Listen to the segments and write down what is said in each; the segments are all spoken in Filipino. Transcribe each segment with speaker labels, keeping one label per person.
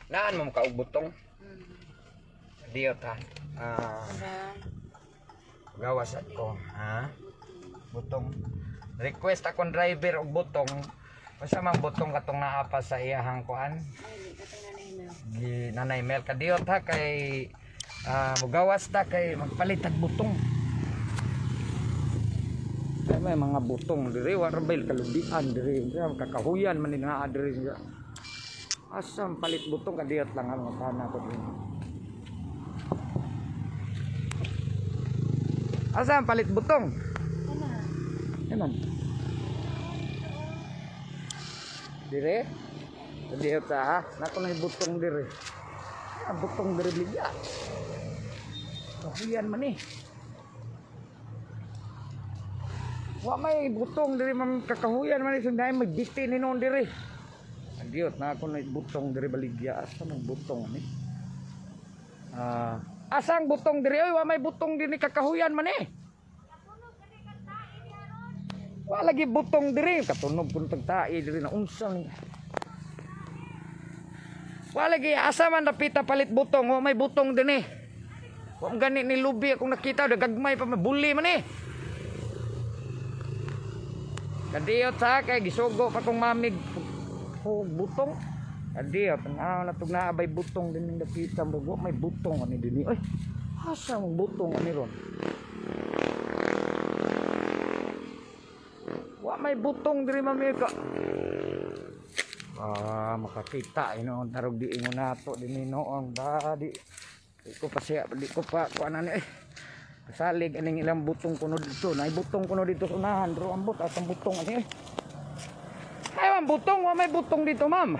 Speaker 1: Naan mo kaog butong? Diyot ha. Gawas ako, ha? Butong. Request akong driver og butong. Basta mang butong katong naapa sa iyahang kuan. Nanay Mel kadiyot ha kay mugawas ta kay magpalit og butong. Ay may mga butong diri wa rabel kalubian diri. Kakahuyan man ni nga diri. Asam palit butong kadiyot lang ang kana ko diri. Asam palit butong? Eman. Dire? Kadiyot ha? Nako na butong dire. Butong dire bigya. Kahuyan man eh. Wa may butong dire man kakahuyan man sunday magdikti ni non dire. Diyot na ako na butong dire baligya asa man butong ni. Asang butong dire oy wa may butong dinhi kakahuyan man eh. Wa lagi butong dire katunog kun tagtai dire na unsa ni. Wa lagi asa man dapita palit butong wa may butong dinhi. Wa gani ni lubi akong nakita dagagmay pa mabuli man eh. Kadiyot sa kay gisugo pa kong mamig butong. Kadiyot ang natug na abay butong din ning dapita wa may butong ani dinhi. Oy, asa mong butong ani ron? Wa may butong diri mami ka. Makakita ino tarog di ingon nato dinhi noong dadi. Iko pa siya di ko pa kuanan eh. Salig aning ilang butong kuno dito. Nay butong kuno dito sa unahan, ro ambot atong butong ani. Ay man butong, wa may butong dito, ma'am.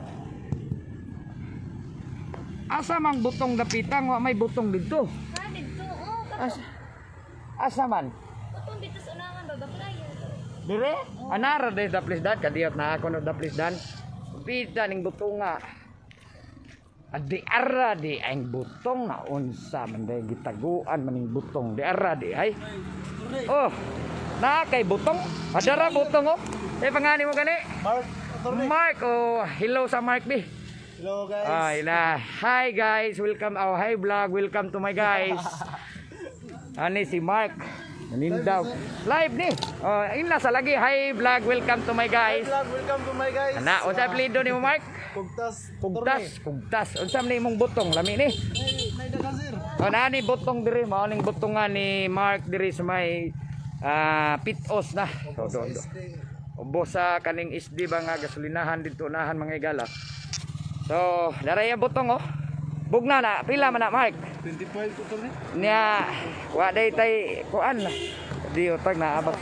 Speaker 1: Asa mang butong dapitang, wa may butong dito.
Speaker 2: Dito,
Speaker 1: Asa man?
Speaker 2: butong dito sa unahan babaklayan.
Speaker 1: Dire? Anara de da plisdan kadiyot na ako no da plisdan. Pita ning butonga. Adi ara di ang butong na unsa man day gitaguan maning butong di ara di ay. Oh, na kay butong. Adara butong oh. Pangani mo gani? Mark. Oh, hello sa Mark B.
Speaker 3: Hello guys.
Speaker 1: Ay na. Hi guys, welcome hi vlog. Welcome to my guys. Ani si Mark. Nanindaw. Live ni. Oh, ina sa lagi. Hi vlog, welcome to my guys.
Speaker 3: Welcome to my guys.
Speaker 1: Ana, unsa apelyido nimo Mark? Kugtas. Unsa man imong butong lami ni?
Speaker 3: May dagasir.
Speaker 1: Oh, nani butong diri, mao ning butongan ni Mark diri sa may pitos na. Ubo sa kaning SD ba nga gasolinahan dito unahan mga igala. So, daraya butong oh. Bugna na, pila man na Mark?
Speaker 3: 25 to ni.
Speaker 1: Nya, wa day tay kuan na. Di utag na abak ko.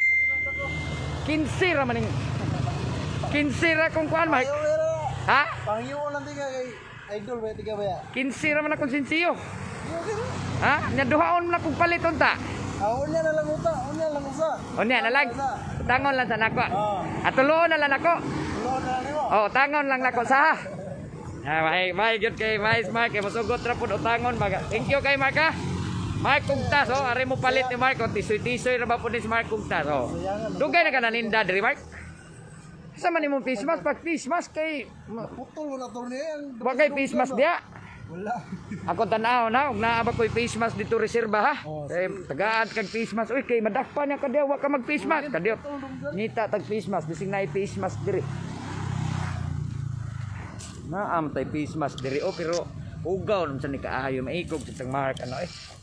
Speaker 1: 15 ra maning. 15 ra kung kuan Mark. Ha?
Speaker 3: Pangyo lang tiga kay idol ba tiga ba ya?
Speaker 1: 15 ra man akong sinsiyo. Ha? Nya duhaon man akong palit unta.
Speaker 3: Unya na lang uta, unya lang usa.
Speaker 1: Unya na lang. Tangon lang sa nako. Atuloon na lang ako.
Speaker 3: Ulo na nimo.
Speaker 1: Oh, tangon lang nako sa. May gyud kay Mais Mark kay masugot ra pud utangon maga. Thank you kay Mark ha. Mark Kugtas oh, ari mo palit ni Mark oh, tisoy-tisoy ra ba pud ni Mark Kugtas oh. Dugay na kananinda diri Mark. Sa man imong face mask pag face mask kay
Speaker 3: Putol wala to ni.
Speaker 1: bagay face mask dia.
Speaker 3: Wala.
Speaker 1: Ako tanaw na ug naa ba koy face mask dito reserba ha. Kay tagaan kag face mask. Uy kay madakpan niya kadya wa ka mag face mask kadiyot. Ngita tag face mask bising naay face mask diri. Naam tay face mask diri oh pero ugaw naman sa ni kaayo maikog sa tang Mark ano eh.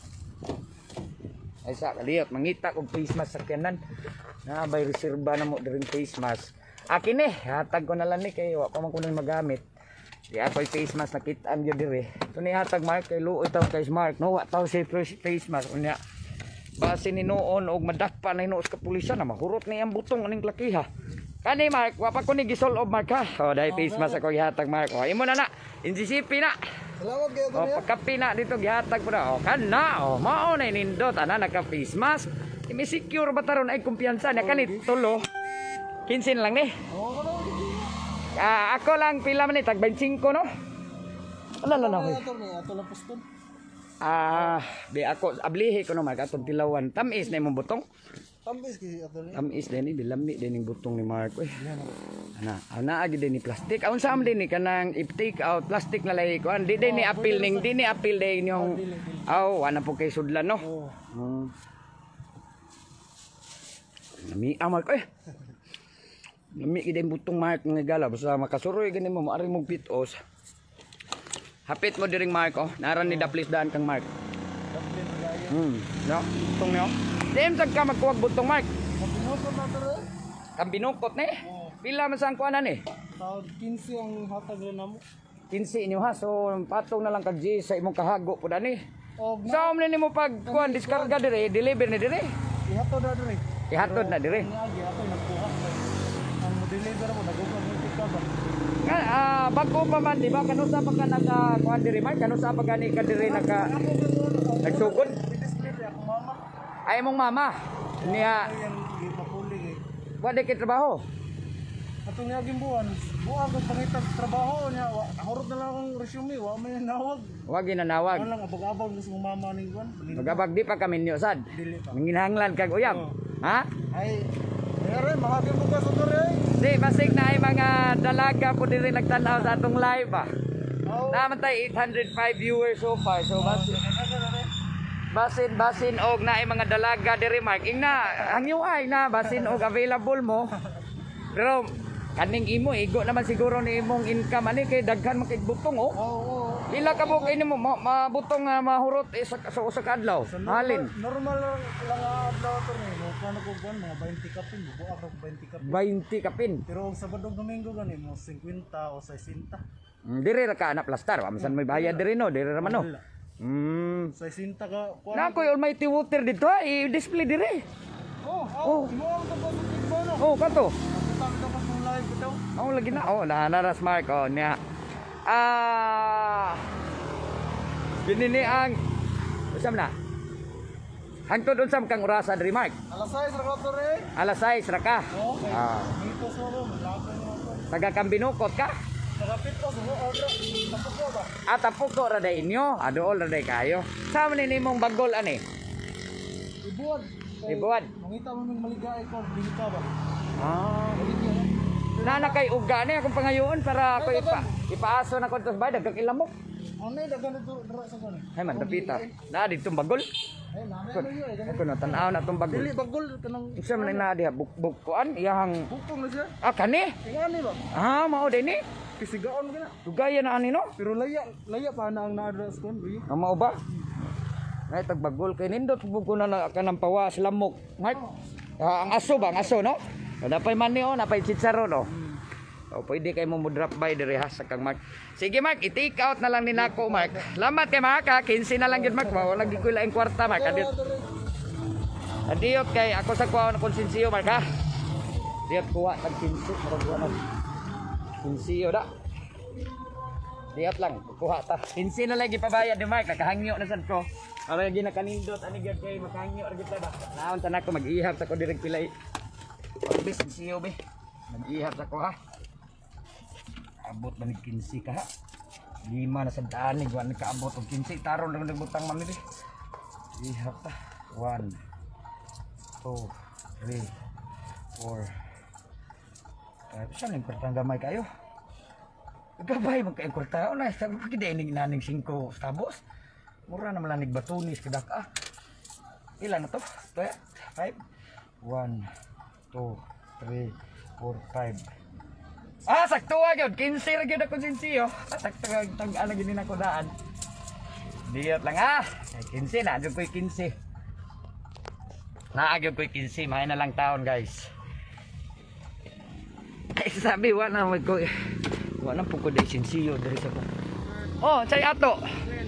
Speaker 1: Ay sa kadiyot mangita og face mask sa kanan. Na bay reserba na mo diri face mask. Akin eh, hatag ko na lang ni kay wa pa man kuno magamit. Di ako'y face mask nakita am gyud dire. Ito ni hatag Mark kay luoy taw kay Mark no wa taw si face mask unya. Base ni noon og madakpa na hinuos ka pulisan na mahurot ni ang butong aning lakiha. Kani Mark, wa pa ko ni gisol of Mark ha. Oh, dai face mask ako gihatag Mark. Oh, imo na NCCP na.
Speaker 3: Salamat kayo to
Speaker 1: Oh,
Speaker 3: niya.
Speaker 1: pagkapi na dito gihatag ko na. Oh, kana oh, mao na nindot ana naka face mask. Imi secure ba taron ay kumpiyansa na kani tulo. 15 lang ni. Ako lang pila man ni tag 25 no. Ano na ko.
Speaker 3: Ato lang poston.
Speaker 1: Di ako ablihi ko no Mark atong tilawan. Tamis na imong butong.
Speaker 3: Tambis kay ato ni.
Speaker 1: Tamis din ni dilami din yung butong ni Mark. Eh. Ana agi din ni plastic. Aun sa din ni kanang i-take out plastic na lay ko. Di din ni appeal ning di ni appeal din yung wala po kay sudlan no. Nami Mark eh. Nami gid yung butong Mark nga gala basta makasuroy gani mo maari mong pitos. Hapit mo diring Mark oh. Naran ni daplis daan kang Mark. No, butong niyo. Dem tag ka magkuwag butong Mark.
Speaker 3: Binukot na to rin.
Speaker 1: Ang binukot ni. Pila man sang kuanan ni?
Speaker 3: Tawag 15 ang hatag rin namo.
Speaker 1: 15 inyo ha. So patong na lang kag G sa imong kahago pud ani.
Speaker 3: Og
Speaker 1: Sa ni mo pag kuan diskarga dire, deliver ni dire.
Speaker 3: ihatod na rin.
Speaker 1: Ihatod na dire.
Speaker 3: Agi ako nagkuha. Ang deliver mo nagugod mo ka ba.
Speaker 1: Nga bago pa man di ba kanusa pa ka naka kuan dire Mark, kanusa pa gani ka dire nagsugod.
Speaker 3: Display ako mama.
Speaker 1: Ay mong mama. Niya
Speaker 3: Yang gipapuli kay.
Speaker 1: wa kay trabaho.
Speaker 3: Atong yaging buwan, buwan ko pangitag trabaho niya. Ahurot na lang akong resume, wa may nawag.
Speaker 1: Wa ginanawag.
Speaker 3: Wala lang abag-abag gusto mong mama ning buwan.
Speaker 1: Magabag di pa kami niyo sad.
Speaker 3: Dili pa.
Speaker 1: Manginhanglan kag uyab. Ha?
Speaker 3: Ay, mayroon, mahagin mo ka sa dore.
Speaker 1: Di basig na ay mga dalaga po dire nagtanaw sa atong live ah.
Speaker 3: Oh.
Speaker 1: Naman tayo 805 viewers so far. So basin og na ay mga dalaga diri Mark. Ingna hangyo ay na basin og available mo. Pero kaning imo igo naman siguro ni imong income ani kay daghan man kay butong oh.
Speaker 3: Oo.
Speaker 1: Pila ka mo kay nimo mabutong mahurot sa usa ka adlaw. Halin.
Speaker 3: Normal lang adlaw to ni. Mo kano ko buwan mga 20 kapin, buo ako 20 kapin.
Speaker 1: 20 kapin.
Speaker 3: Pero og Sabado Domingo gani mo 50 o 60.
Speaker 1: Dire ra ka na plastar. Wa masan may bayad dire no, dire ra man no.
Speaker 3: 60 ka kuan.
Speaker 1: Na koy almighty water dito ha, i-display dire.
Speaker 3: Oh, mo ang tapos mo no.
Speaker 1: Oh, kanto.
Speaker 3: Tapos mo live bitaw.
Speaker 1: Oh, lagi na. Oh, naras Mark. Oh, niya. Binini ang usam na. Hangtod unsam kang orasa diri Mark.
Speaker 3: Alas 6 ra ka to re.
Speaker 1: Alas 6 ra ka.
Speaker 3: Okay. Dito sa mo, laban mo ako.
Speaker 1: Taga Kambinukot ka.
Speaker 3: Nakapit ko sa order. Tapos ko ba?
Speaker 1: Tapok ko ra day inyo. Adool ra day kayo. Sa man ni mong bagol ani?
Speaker 3: Ibuad.
Speaker 1: Ibuad.
Speaker 3: Mangita mo ng maligay ko, dito ba?
Speaker 1: Na kay uga ni akong pangayoon para ko ipaaso na ko sa bay dagkag ilamok.
Speaker 3: Ano dagan dito dira sa kuno?
Speaker 1: Ay man dapita. Na dito bagol.
Speaker 3: Ay nami ano yun.
Speaker 1: Ako na tan-aw na tong bagol.
Speaker 3: Dili bagol kanang
Speaker 1: Isa man na diha bukbuk kuan iyang
Speaker 3: bukong na siya.
Speaker 1: kani.
Speaker 3: Tingani ba?
Speaker 1: Mao din ni.
Speaker 3: Kisigaon ka na.
Speaker 1: Dugaya na ani no.
Speaker 3: Pero laya pa na ang na-address ko.
Speaker 1: Mao ba? Ay tagbagol kay nindot bugo na kanang pawa sa lamok. Mark. Ang aso ba, ang aso no? Napay man ni napay chitsaro no. O pwede kay mo drop by dire ha sa kang Mark. Sige Mark, i-take out na lang ni nako Mark. Lamat kay Mark ha, 15 na lang gyud Mark. Wala gyud ko laing kwarta Mark. Adiot kay ako sa kuha na konsensiyo Mark ha. Diot kuha tag 15 murag kuha na. Konsensiyo da. Diot lang kuha ta. 15 na lang gipabayad ni Mark, nakahangyo na sad ko. Para gi nakanindot ani gyud kay makahangyo ra gyud ta ba. Naon ta nako mag-ihap sa ko direk pilay. Bis siyo be. Mag-ihap sa ko ha. Abot man 15 ka ha. 5 na sa daan ni guwan nakaabot og 15 taron lang nagbutang man ni. Ihap ta. 1 2 3 4 saan yung kwartang gamay kayo? Gabay magkaing kwarta na sabi ko kida ining naning 5 stabos. Mura na malanig batunis kadak ilan na to? 5 1 2 3 4 5 sakto gyud 15 ra gyud ako sinsiyo. Sakto tag ana gid nako daan. Diyot lang 15 na jud koy 15. Naagyo koy 15, may na lang taon guys. Ay sabi wala na ko. Wala po ko dai sinsiyo diri sa ko. Oh, say ato.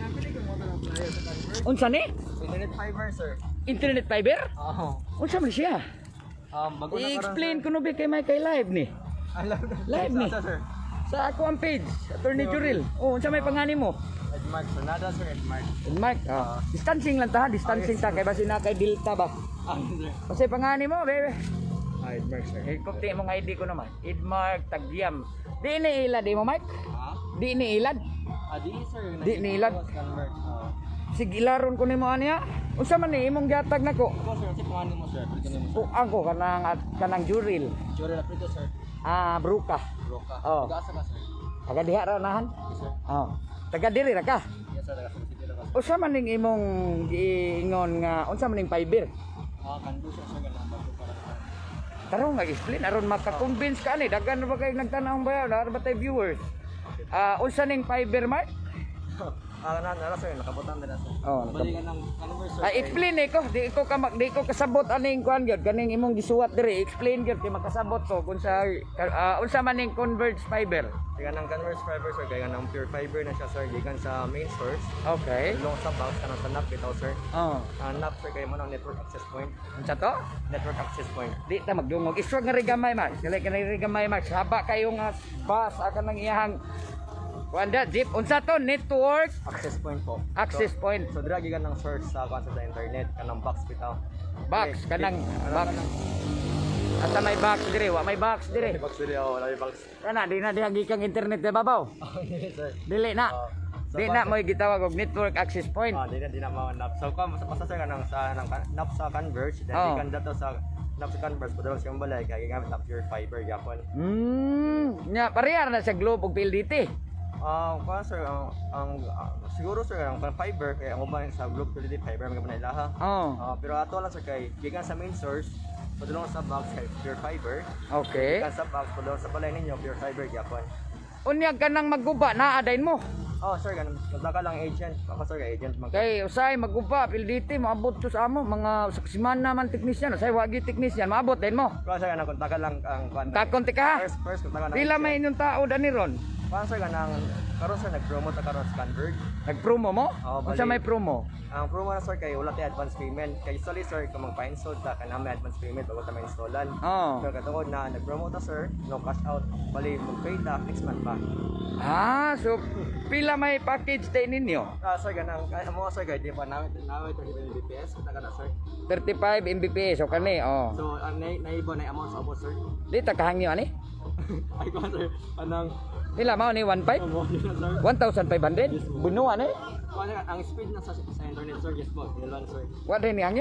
Speaker 1: Unsa ni?
Speaker 3: Internet fiber sir.
Speaker 1: Internet fiber?
Speaker 3: Oo.
Speaker 1: Unsa man siya?
Speaker 3: Bago na
Speaker 1: I-explain ko no ba kay may kay live ni. Live ni.
Speaker 3: sir.
Speaker 1: Sa ako ang page, Attorney Juril. Oh, unsa may pangani mo?
Speaker 3: Edmark Sonada sir, Edmark.
Speaker 1: Mark, distancing lang ta, distancing ta kay basi na kay Delta ba. Kasi pangani mo, bebe.
Speaker 3: Edmark sir.
Speaker 1: Kay kopti mong ID ko naman. Edmark Tagyam. Di ni ilad di mo, Mark?
Speaker 3: Ha?
Speaker 1: Di ni ilad.
Speaker 3: Dili sir.
Speaker 1: Di ni ilad. sige ilaron ko nimo aniya. Unsa man ni imong gihatag nako?
Speaker 3: Ako sir, si pangani mo sir. Prito nimo sir.
Speaker 1: Ako kanang juril.
Speaker 3: Jure na prito sir.
Speaker 1: Bruka.
Speaker 3: Broka.
Speaker 1: Oh.
Speaker 3: Taga-asa ka sir.
Speaker 1: Taga diha ra nahan.
Speaker 3: Yes sir.
Speaker 1: Oh. Taga diri ra ka.
Speaker 3: Yes sir, taga City ra ka.
Speaker 1: Unsa man ning imong giingon nga unsa man ning fiber?
Speaker 3: Kandu sir sir ganang bago para sa.
Speaker 1: Tarong mag-explain aron maka-convince ka ni daghan ba kay nagtanaw ba na ba tay viewers? Unsa ning fiber mark?
Speaker 3: Nara sir, nakabutan din na sir.
Speaker 1: Oh,
Speaker 3: Balikan ng number sir.
Speaker 1: explain ko, di ko kasabot aning kuan gyud kaning imong gisuwat diri. Explain gyud kay makasabot ko kung sa unsa man ning converge fiber.
Speaker 3: Kaya ng converse fiber sir, kaya ng pure fiber na siya sir, gikan sa main source.
Speaker 1: Okay.
Speaker 3: Long sa box kanang sa NAP bitaw sir.
Speaker 1: Oh.
Speaker 3: NAP sir kay mo ng network access point.
Speaker 1: Unsa to?
Speaker 3: Network access point.
Speaker 1: Di ta magdungog. Iswag nga rigamay mark. Kaya kanang rigamay mark. Haba kayo nga bus akan nang iyahang Wanda jeep unsa to network
Speaker 3: Access point po.
Speaker 1: access point
Speaker 3: So dira gikan ng source sa kansa sa internet kanang box bitaw.
Speaker 1: box
Speaker 3: Okay.
Speaker 1: kanang box. Asa may box dire, wa may box dire.
Speaker 3: Box diri oh, wala box.
Speaker 1: Kana di na dihagi kang internet de babaw.
Speaker 3: Okay sir.
Speaker 1: Dili na.
Speaker 3: So,
Speaker 1: Di na mo gitawag og network access point.
Speaker 3: di na mao NAP. So kung basta sir kanang sa NAP sa Converge, then
Speaker 1: Oh.
Speaker 3: gikan dato sa NAP sa Converge padulong siyang balay kay gamit ang pure fiber gyapon.
Speaker 1: Nya parehar na sa Globe ug PLDT.
Speaker 3: Kuan sir, siguro sir ang fiber kay ang uban sa group utility fiber mga panailaha.
Speaker 1: Oh.
Speaker 3: Pero ato lang sir kay gikan sa main source padulong sa box kay pure fiber.
Speaker 1: Okay.
Speaker 3: Gikan sa box padulong sa balay ninyo pure fiber gyapon.
Speaker 1: Unyag ka nang magguba naa dayon mo.
Speaker 3: Sir ganun. Nagtaka lang agent. Ako sir agent mag.
Speaker 1: Kay usay magguba PLDT maabot to sa amo mga semana man technician usay wagi technician maabot dayon mo.
Speaker 3: Kuan sir ganun kontakan lang ang kuan.
Speaker 1: Kakonti ka.
Speaker 3: First kontakan.
Speaker 1: Pila may inyong tao dani ron?
Speaker 3: Kuan sir ganang karon sir nag-promote na karon sa Converge.
Speaker 1: Nag-promo mo?
Speaker 3: Oo,
Speaker 1: Unsa
Speaker 3: bali.
Speaker 1: may promo?
Speaker 3: Ang promo na sir kay wala tay advance payment. Kay usually sir kung magpa-install ta kana may advance payment bago ta ma-installan.
Speaker 1: Oh.
Speaker 3: So katungod na nag-promote ta sir, no cash out. Bali mag-pay ta next month pa.
Speaker 1: So pila may package tayo ninyo?
Speaker 3: Sir ganang mo sir kay di pa namin 30 Mbps kita na sir.
Speaker 1: 35 Mbps o kani oh.
Speaker 3: So naibo na amount sa abot sir.
Speaker 1: Di ta kahangyo ani?
Speaker 3: Ay ko sir anang
Speaker 1: Pila mao ni 1.5?
Speaker 3: mo sir.
Speaker 1: 1,500? Bunuan eh.
Speaker 3: Kuan ang speed na sa internet sir yes po, nilan sir.
Speaker 1: Wa din ni hangyo?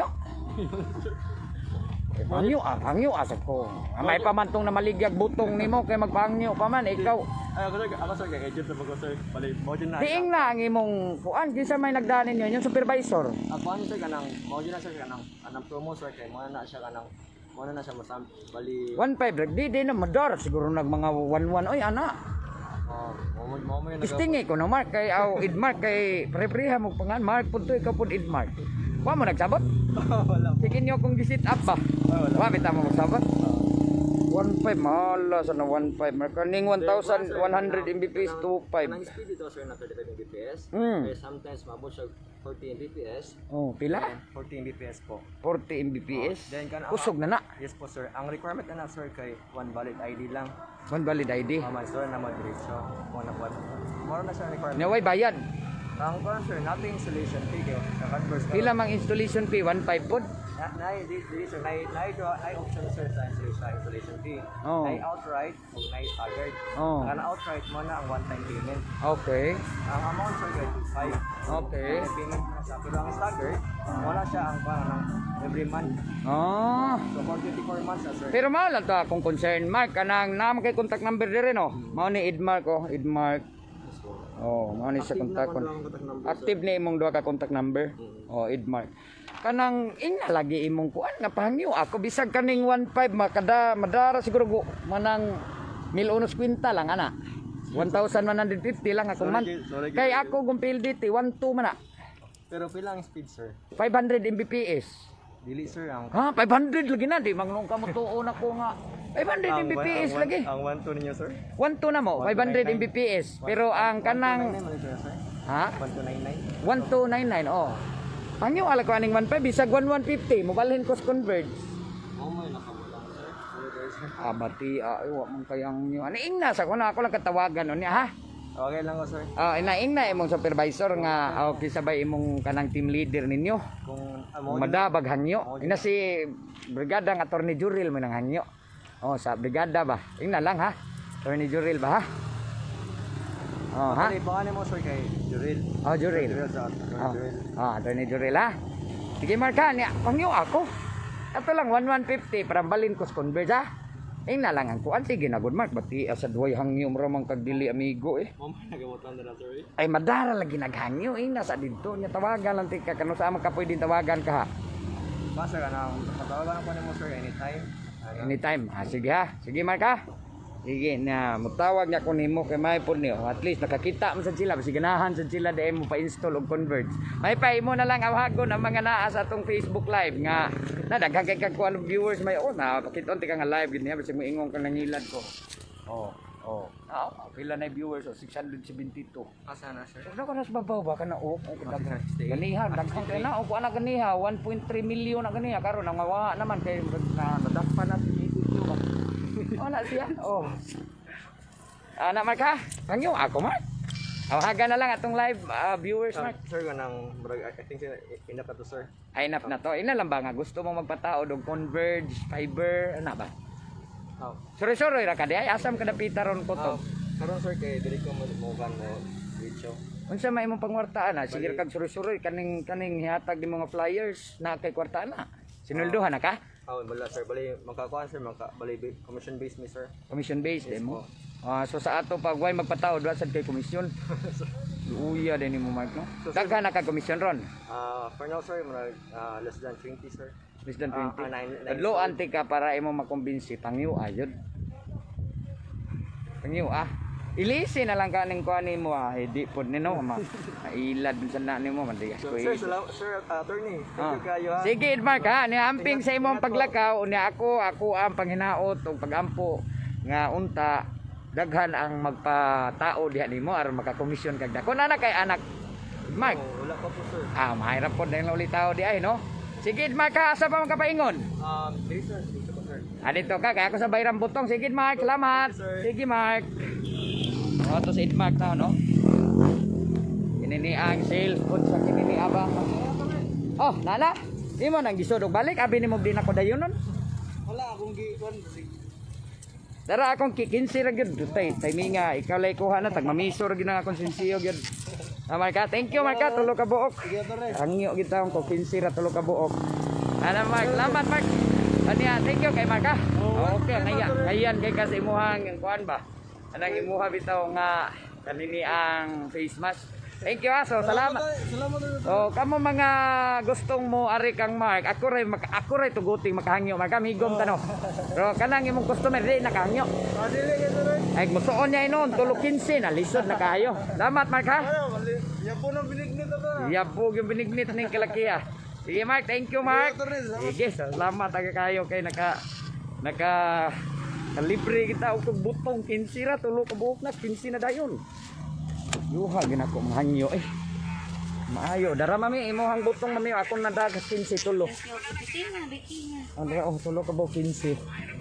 Speaker 1: Hangyo asap ko. May pamantong na maligyag butong nimo kay magpahangyo pa man ikaw.
Speaker 3: Ay ako sir kay agent sa bago sir. Bali mo din na.
Speaker 1: Diing na ang imong kuan kinsa may nagdaan ninyo yung supervisor.
Speaker 3: Ako ano sir kanang mo din na sir kanang promo sir kay mo na siya kanang mo na siya masam bali
Speaker 1: 1.5 di na madar siguro nag mga 1.1 oy ana.
Speaker 3: mo yung
Speaker 1: Istingi ko no mark kay Idmark kay pre-preha mo pangan mark pud to ikaw pud Idmark. Wa mo nagsabot?
Speaker 3: wala.
Speaker 1: Sige niyo kung gisit up ba. Wa bitaw mo magsabot. 1.5 mahala sa na 1.5 mark kaning 1,100 Mbps to 5.
Speaker 3: Ang speed dito sir na 35 Mbps. Kaya sometimes maabot siya 40 Mbps.
Speaker 1: Oh, pila?
Speaker 3: 40 Mbps po.
Speaker 1: 40 Mbps.
Speaker 3: Then kan
Speaker 1: Usog na na.
Speaker 3: Yes po sir. Ang requirement na sir kay one valid ID lang.
Speaker 1: One valid ID.
Speaker 3: Sir na mag-diretso. Mo na po. Moro na siya requirement.
Speaker 1: Naway bayad.
Speaker 3: Ang kuan sir, nating installation fee kayo. Converse
Speaker 1: Pila mang installation fee 1.5 pod.
Speaker 3: sir, na option sir sa installation fee.
Speaker 1: Oh.
Speaker 3: Na outright o na staggered.
Speaker 1: Oh.
Speaker 3: Ang outright mo na ang one-time payment.
Speaker 1: Okay.
Speaker 3: Ang amount sir kay 5.
Speaker 1: Okay.
Speaker 3: Payment na siya. Pero ang staggered, wala siya ang parang every month.
Speaker 1: Ah.
Speaker 3: So for 24 months na sir.
Speaker 1: Pero mao lang to akong concern Mark kanang naman kay contact number dire no. Mao ni Idmark oh, Idmark. Oh, mao ni sa contact active ni imong duha ka contact number. Oh, Idmark. Kanang ina lagi imong kuan nga pahangyo ako bisag kaning 1.5 madara siguro manang 1,150 lang ana. 1,150 lang ako man.
Speaker 3: Sorry.
Speaker 1: Kay ako gumpil dito 1.2 man na.
Speaker 3: Pero pila ang speed sir?
Speaker 1: 500 Mbps.
Speaker 3: Dili sir ang
Speaker 1: 500 lagi na di mangnong kamo tuon ako nga 500 Mbps lagi.
Speaker 3: Ang 1-2 ninyo sir?
Speaker 1: 1.2 na mo 500 Mbps pero ang kanang
Speaker 3: 1299
Speaker 1: ha
Speaker 3: 1299.
Speaker 1: 1299 oh. Pangyo ala ko aning 1.5 bisag 1150 mobalhin ko sa converge.
Speaker 3: Oh my nakamulang sir.
Speaker 1: Bati wa man kayang nyo. Ani ingna sa kuno ako lang katawagan unya ha.
Speaker 3: Okay lang ko sir.
Speaker 1: Inaing na imong supervisor nga okay sabay imong kanang team leader ninyo.
Speaker 3: Kung
Speaker 1: Madabag hanyo. Ina si brigada ng Attorney Juril mo nang hanyo. Oh, sa brigada ba? Ingna lang ha. Attorney Juril ba ha? Oh, ha?
Speaker 3: Baka mo sir kay Jurel.
Speaker 1: Oh, Jurel.
Speaker 3: sa
Speaker 1: Oh,
Speaker 3: Jurel.
Speaker 1: Attorney Jurel ha. Sige marka niya, pangyo ako. Ato lang 1150 para balin ko sa Converge ha. Na lang ang kuan sige na good mark bati sa duway hangyo mo ramang kagdili amigo eh.
Speaker 3: Mama nagamutan na sir.
Speaker 1: Ay madara lagi naghangyo nasa dito nya tawagan lang ti ka kano sa ka pwedeng tawagan ka ha.
Speaker 3: Basta ka na matawagan ko nimo sir anytime.
Speaker 1: Anytime. Sige ha. Sige marka. Sige na mutawag niya ko nimo kay may pud niyo. At least nakakita mo sa sila basi ganahan sa sila dai mo pa-install og Converge. May pa imo na lang awagon ang mga naa sa atong Facebook live nga na daghang kay kagkuan og viewers may na pakiton ti ka nga live gid niya basi mo ingong ka nangilad ko. Oh. Pila na viewers 672.
Speaker 3: Asa na sir?
Speaker 1: Ano ko nas babaw ba kana ganiha daghang kay na og ana ganiha 1.3 million na ganiha karon nangawa naman kay nadakpan na si video ba. Wala siya. Oh. Ana marka, hangyo ako mark. Haga na lang atong live viewers mark.
Speaker 3: Sir ganang I think enough na to sir.
Speaker 1: Ay enough na to. Ina lang ba nga gusto mo magpataod og Converge, fiber, ana ba? Sorry ra ka di ay asam kada pitaron ko to.
Speaker 3: Karon sir kay dili ko mo van mo video.
Speaker 1: Unsa may imong pangwartaan na? Sige kag suri kaning hihatag ni mga flyers na kay kwartaan na. Sinulduhan na ka?
Speaker 3: Wala sir, bali magkakuan sir, bali commission based mi sir.
Speaker 1: Commission based mo. So sa ato pag way magpataod wa sad kay komisyon. Uya din mo mark no. Daghan na ka komisyon ron.
Speaker 3: For now sir, less than 20 sir.
Speaker 1: Less than 20.
Speaker 3: Adlo
Speaker 1: Anti ka para imo makumbinsi pangyo ayod. Pangyo Ilisi na lang kaning kuan nimo hindi pod nino mailad sa na nimo man digas ko.
Speaker 3: Sir, salamat sir, attorney. Thank you kayo ha.
Speaker 1: Sige Edmark ha, ni amping sa imong paglakaw unya ako ang panghinaot ug pagampo nga unta daghan ang magpatao diha nimo aron makakomisyon kag dako na kay anak Edmark.
Speaker 3: Wala pa po sir.
Speaker 1: Mahirap pod na ulit tao di ay no. Sige Edmark ha, asa pa man kapaingon?
Speaker 3: Dito po sir.
Speaker 1: Dito ka kay ako sa Bayram Butong. Sige Edmark, salamat. Sige Mark. To sa Edmark na no. Kinini ang sales food sa kinini aba. Oh, nana. Di mo nang gisod og balik abi nimo din ako dayonon.
Speaker 3: Wala akong giwan.
Speaker 1: Dara akong kikinsi ra gyud timinga ikaw lay kuha na tag mamisor gyud ang akong sinsiyo gyud. Marka, thank you Marka, tulo ka buok. Hangyo gid taong ko kinsi ra tulo ka buok. Ana Mark, salamat Mark. Anya, thank you kay Marka. Okay, ngayan kay kasi imuhang kuan ba. Anang imuha bitaw nga kanini ang face mask. Thank you so salamat. So kamo mga gustong mo ari kang Mark, ako ray tuguting makahangyo Marka migom tano. Pero kanang imong customer di nakahangyo.
Speaker 3: Dili ka sir.
Speaker 1: Ay musuon niya inon tulo 15 na lisod na kayo. Salamat Mark ha.
Speaker 3: Yapo na binignit ata.
Speaker 1: Yapo yung binignit ning kalakiya. Sige Mark, thank you Mark. Sige, salamat kayo kay naka libre kita og butong 15 ra tulo ka buok na 15 na dayon. Yuha gina ko mahangyo maayo dara mami imong butong mami ako na dagas 15 tulo. Ano tulo ka buok 15.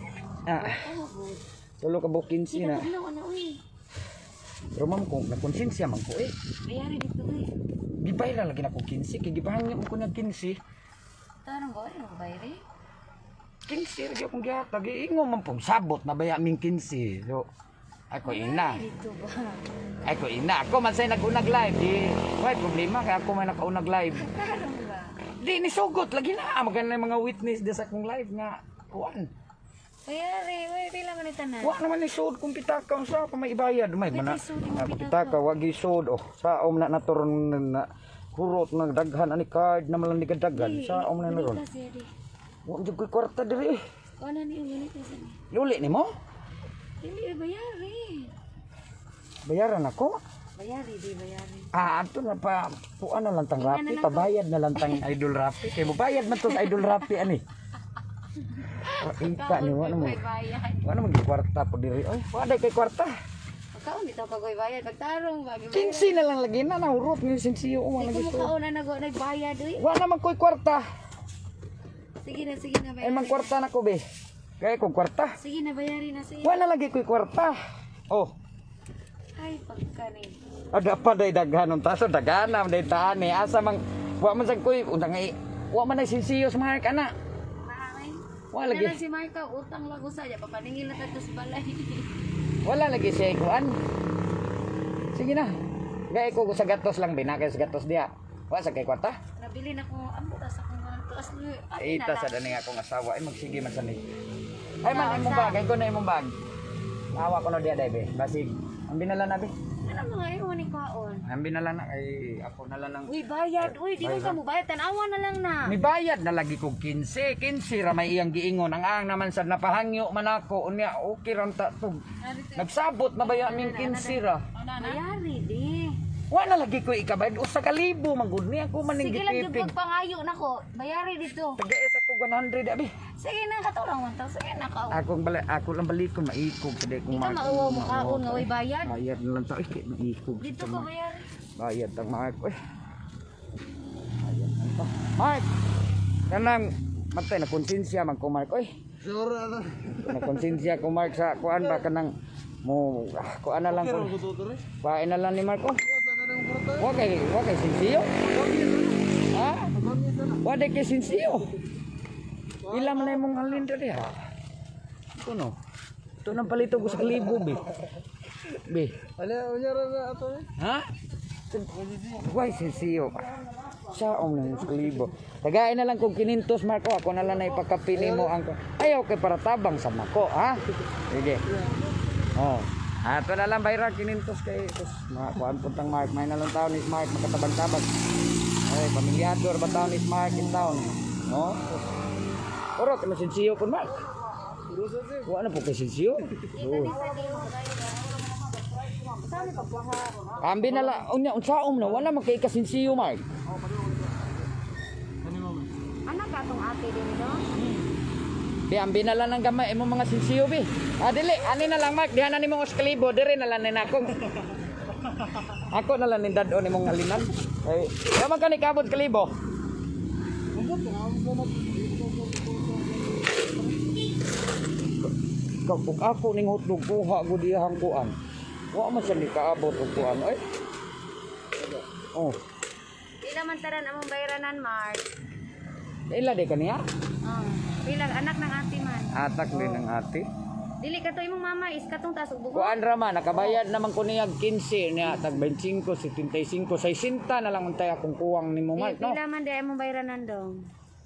Speaker 1: Tulo ka buok 15 na. Pero ma'am kung nakonsensya man ko
Speaker 2: Bayari dito
Speaker 1: gibay lang lagi na ko 15 kay gibahangyo mo ko nag 15.
Speaker 2: Tarong ba? Ano ba bayari?
Speaker 1: 15 lagi akong gihatag ingon man pong sabot na baya ming 15. So ako ina.
Speaker 2: Dito ba?
Speaker 1: Ako man say nag-unag live di may problema kay ako man naka-unag live.
Speaker 2: Tarong ba?
Speaker 1: Di ni sugot lagi na magana mga witness di sa akong live nga kuan.
Speaker 2: Bayari pila man itanan.
Speaker 1: Wa naman ni sud kung pitaka sa pa may ibayad may mana. Pitaka wa gi sud saom na naturon na hurot na daghan ani card na malang daghan saom na naron. Wa jud koy kwarta diri.
Speaker 2: Ano ni unit sa ni?
Speaker 1: Luli nimo?
Speaker 2: Dili bayari.
Speaker 1: Bayaran ako.
Speaker 2: Bayari di bayari.
Speaker 1: Ato na pa kuan na lang tang Rapi, pabayad na lang tang Idol Rapi. Kay mo bayad man to sa Idol Rapi ani. Ika ni wa naman. Wa naman gi kwarta po diri. Oy, wa day kay kwarta.
Speaker 2: Kaon dito ka goy bayad pagtarong ba.
Speaker 1: 15 na lang lagi na nahurot ni sinsiyo wa lagi
Speaker 2: Ikaw
Speaker 1: to.
Speaker 2: kaon na nagbayad uy.
Speaker 1: Wa naman koy kwarta.
Speaker 2: Sige na
Speaker 1: Ay
Speaker 2: bayari.
Speaker 1: mang kwarta na ko be. Kay kong kwarta.
Speaker 2: Sige na bayari na sige.
Speaker 1: Wa na lagi koy kwarta. Oh,
Speaker 2: Ay pagkani.
Speaker 1: ada pa day daghan unta so daganam day taani asa mang wa man sad koy undang wa man ay sinsiyo sa mga kana.
Speaker 2: Maay.
Speaker 1: Wa lagi.
Speaker 2: Si Marka utang lago sa papaningil na tatos balay.
Speaker 1: Wala lagi siya kuan. Sige na. Gaya ko sa gatos lang bina kay sa gatos diha. Wa sa kay kwarta.
Speaker 2: Nabili na ko ambutas akong tuas ni.
Speaker 1: Ita sa dani akong asawa ay magsige man sanay. Ay man imong bag, ay ko na imong bag. Awa ko na diha dai be. Basig. Ang binala na be.
Speaker 2: Ano mga imo ni kaon?
Speaker 1: Ang binala na ay ako na lang.
Speaker 2: Uy, bayad. Uy, di ka mo bayad. Tanawa na lang na.
Speaker 1: May bayad na lagi ko 15. 15 ra may iyang giingon. Ang naman sa napahangyo man ako. Unya okay ram ta to. Nagsabot na ba min 15 ra?
Speaker 2: Bayari di.
Speaker 1: Wa na lagi ko ikabayad. Usa ka libo man gud niya ko man ning
Speaker 2: Sige lang
Speaker 1: gipipig.
Speaker 2: jud pangayo nako. Bayari dito.
Speaker 1: Tagais ako 100 abi.
Speaker 2: Sige na katurang 1,000. Sige na ka.
Speaker 1: Ako lang balik ko maikog pwede kong
Speaker 2: Ikaw mauwaw mo kaon nga way bayad.
Speaker 1: Bayad na lang ta kay maikog.
Speaker 2: Dito ko bayari.
Speaker 1: Bayad ang Mark. Uy. Bayad na to. Mark. Kanang matay na konsensya man ko Mark. Uy.
Speaker 3: Sure na.
Speaker 1: Na konsensya ko Mark sa kuan ba kanang mo kuan na lang ko. Pain na lang ni Mark. Wa kay sensiyo. Ha? Wa kay sensiyo. Ila man na imong halin dali ha. Kuno. Ito nang palito ko sa kalibo be. Be.
Speaker 3: Ala unya ra ato ni.
Speaker 1: Ha? Why sensiyo ka? Sa lang sa kalibo. Tagain na lang kung 500 Marco. Ako na lang na ipakapili mo ang... Ayaw kay para tabang sa mako, ha? Sige. Oh. Ato na lang bayra 500 kay sus mga kuan puntang Mark. May na lang taon ni Mark makatabang-tabang. Ay, pamilyador ba taon ni Mark in town? No? Oro, kay sensiyo kun Mark. Wa na po kay sensiyo. Ambi na lang unya unsaom na wala man kay kasensiyo Mark.
Speaker 2: Anak ka tong ate din no?
Speaker 1: Di ambi na lang ng gamay mo mga sensiyo bi. Dili, ani na lang Mark, diha na nimo os kalibo, diri na lang ni nakong. Ako na lang ni dad-o nimong halinan. Ay, naman ka ni kabod kalibo. Kung ako ning hotdog kuha ko diyang kuan. Wa man siya ni kaabot og kuan ay. Oh,
Speaker 2: Pila man taran among bayranan, Mark?
Speaker 1: ila de kaniya.
Speaker 2: Pila anak ng ate man.
Speaker 1: Atak din ng ate.
Speaker 2: Dili ka to imong mama is katong tasog buho.
Speaker 1: Kuan ra man nakabayad naman ko niya 15 niya tag 25, 75, 60 na lang untay akong kuwang nimo Mark no.
Speaker 2: Pila man di among bayranan dong.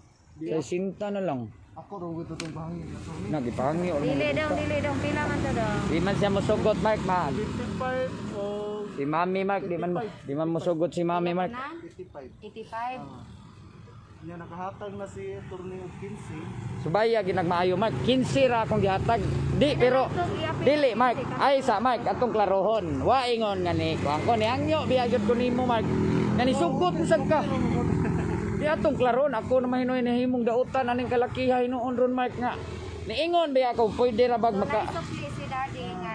Speaker 1: 60 na lang.
Speaker 3: Ako ro gito tong bahangin ato ni.
Speaker 1: Nagipangyo.
Speaker 2: Dili dong, pila man to dong.
Speaker 1: Di man siya mosugot Mark man.
Speaker 3: 55 o
Speaker 1: Si Mami Mark di man mosugot si Mami Mark.
Speaker 2: Na?
Speaker 3: 85.
Speaker 2: 85.
Speaker 3: Nya nakahatag na si attorney og 15.
Speaker 1: Subaya ginagmaayo Mark 15 ra akong gihatag. Di pero dili Mark ay sa Mark atong klarohon. Wa ingon nga ni kuan ko ni angyo biya gyud ko nimo Mark. Nga sugot usab ka. Di atong klaron ako na mahinoy ni himong dautan aning kalakihay noon ron Mark nga. Niingon biya ako pwede ra bag maka
Speaker 2: Sukli si daddy nga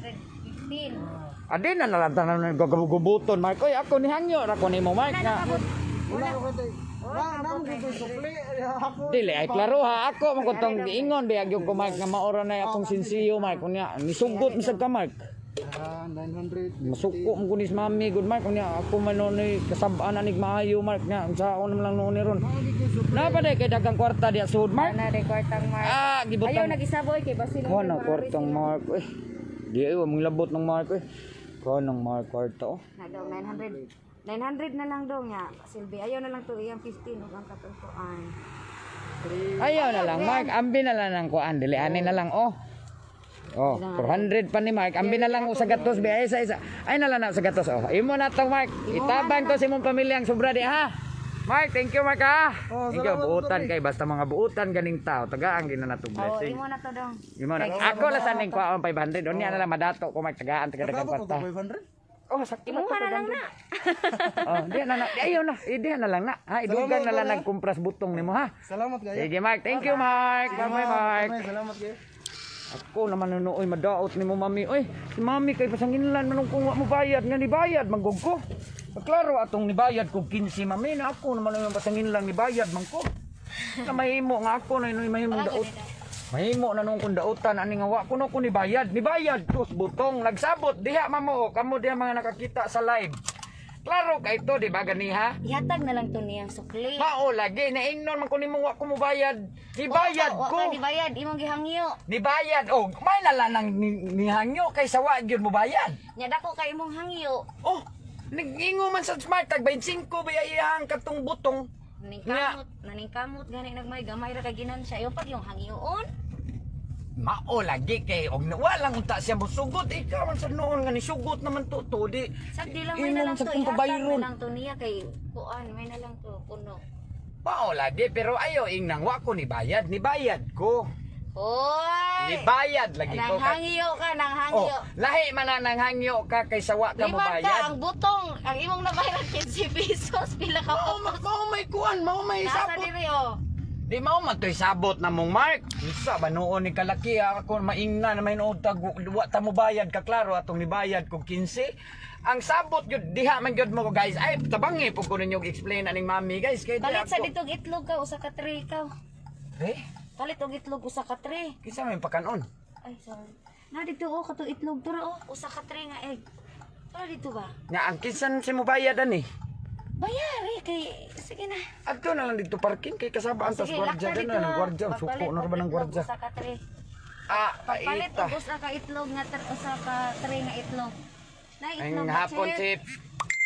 Speaker 2: 915.
Speaker 1: Adi na nalantan na gagabugubuton Mark. Oy ako ni hangyo ra ko nimo Mark nga.
Speaker 3: Wala ko kay. Na mo ko sukli ako.
Speaker 1: Dili ay klaro ha ako man kutong giingon biya gyud ko Mark nga maora na akong sinsiyo Mark kunya nisugot misag ka Mark.
Speaker 3: 900.
Speaker 1: Masuko mo kunis Mami good Mark kunya ako man noy kasab-an anig maayo Mark nga unsaon man lang noon ni ron. Napa day kay dagang kwarta diya sud Mark?
Speaker 2: Na de kwartang Mark. Ayaw
Speaker 1: Gibutang.
Speaker 2: nagisaboy kay basin.
Speaker 1: Kuha ng kwartang Mark eh. Di ay mong labot ng Mark eh. Kuha ng Mark kwarta oh.
Speaker 2: Na daw 900. 900 na lang daw niya. Silbi, ayaw na lang to iyang 15 ug ang katutuan.
Speaker 1: Ayaw na lang Mark, ambi na lang ng kuan dili ani na lang oh. Oh, 400 pa ni Mark. Ambi na lang sa gatos bi ay isa. Ay na lang na sa gatos oh. Imo na to Mark. Itabang to sa imong pamilyang sobra di ha. Mark, thank you Mark ha. Thank you buutan kay basta mga buutan ganing tao tagaan gina na to
Speaker 2: Oh,
Speaker 1: blessing.
Speaker 2: imo na to dong.
Speaker 1: Imo na. Ako la saning kuan 500 unya na lang madato ko Mark tagaan taga-dagang kwarta.
Speaker 3: 500.
Speaker 1: Oh, sakit
Speaker 2: Imo na lang na.
Speaker 1: Oh, di na na. Ayaw na. Di na lang na. Ha, idugan na lang nagkumpras butong nimo ha.
Speaker 3: Salamat kayo.
Speaker 1: Sige Mark, thank you Mark. Bye Mark.
Speaker 3: Salamat kayo.
Speaker 1: Ako naman nunoy madaot nimo Mami. Oy, si Mami kay pasanginlan manung kung wa mo bayad nga ni bayad manggog ko. Klaro atong ni bayad ko 15 Mami na ako naman yung pasanginlan ni bayad man ko. Na mahimo nga ako na inoy mahimong daot. Mahimo na nung kung dautan ani nga wa kuno ko ni bayad tus butong nagsabot diha mamo kamo diha mga nakakita sa live. Klaro kay to, di ba ganiha?
Speaker 2: Ihatag na lang to niyang sukli.
Speaker 1: Mao lagi naingnon man kunin mo wa ko mo bayad. Dibayad
Speaker 2: Wa
Speaker 1: ko.
Speaker 2: ka dibayad, imong gihangyo.
Speaker 1: Dibayad. Oh, may nalanang nihangyo kaysa wa gyud mo bayad.
Speaker 2: Nya dako kay imong hangyo.
Speaker 1: Oh, nag-ingo man sa smart tag 25 ba iyang katong butong.
Speaker 2: Naningkamot gani nagmay gamay ra kay ginansya. Iyo pag yung hangyoon.
Speaker 1: Mao lagi kay og walang unta siya mosugot ikaw man sa noon nga ni sugot naman to di.
Speaker 2: Sagdi lang may na lang to.
Speaker 1: Sa
Speaker 2: Ihatag
Speaker 1: pabayron.
Speaker 2: na lang to niya kay kuan may na lang to puno.
Speaker 1: Mao lagi pero ayo ingnang wa ko ni bayad ko.
Speaker 2: Hoy!
Speaker 1: Ni bayad lagi ko.
Speaker 2: Nanghangyo ka,
Speaker 1: Oh,
Speaker 2: nanghangyo.
Speaker 1: lahi man na nanghangyo ka kaysa wa ka mo
Speaker 2: Liman ka,
Speaker 1: bayad.
Speaker 2: ang butong. Ang imong nabayad 15 pesos. Pila ka
Speaker 1: Mao may kuan, mao may
Speaker 2: Nasa
Speaker 1: sabot.
Speaker 2: diri oh.
Speaker 1: Di mao man to'y sabot na mong Mark. Isa ba noon ni kalaki ako maingna na may utag wa ta mo bayad ka klaro atong ni bayad ko 15. Ang sabot gyud diha man gyud mo guys. Ay tabangi pug ko ninyo explain aning mami guys kay
Speaker 2: Palit sa ditog itlog ka, usa ka tray ka.
Speaker 1: Eh,
Speaker 2: Palit og itlog usa ka tray.
Speaker 1: kinsa may pakanon?
Speaker 2: Ay, sorry. Na dito oh, katong itlog tura oh, usa ka tray nga egg. Para dito ba?
Speaker 1: Nya ang kinsan si mo bayad ani?
Speaker 2: Bayari kay sige na.
Speaker 1: Adto na lang dito parking kay kasaba ang tas
Speaker 2: Sige,
Speaker 1: gwardiya
Speaker 2: lakta
Speaker 1: din
Speaker 2: dito,
Speaker 1: na
Speaker 2: ha.
Speaker 1: gwardiya suko
Speaker 2: Pagpalit
Speaker 1: na
Speaker 2: og
Speaker 1: ba ng
Speaker 2: itlog,
Speaker 1: gwardiya?
Speaker 2: Usa ka tray.
Speaker 1: Ah,
Speaker 2: Palit
Speaker 1: paita.
Speaker 2: og usa ka itlog nga usa ka tray nga itlog. Na itlog
Speaker 1: Ang
Speaker 2: nga
Speaker 1: hapon
Speaker 2: chip.
Speaker 1: si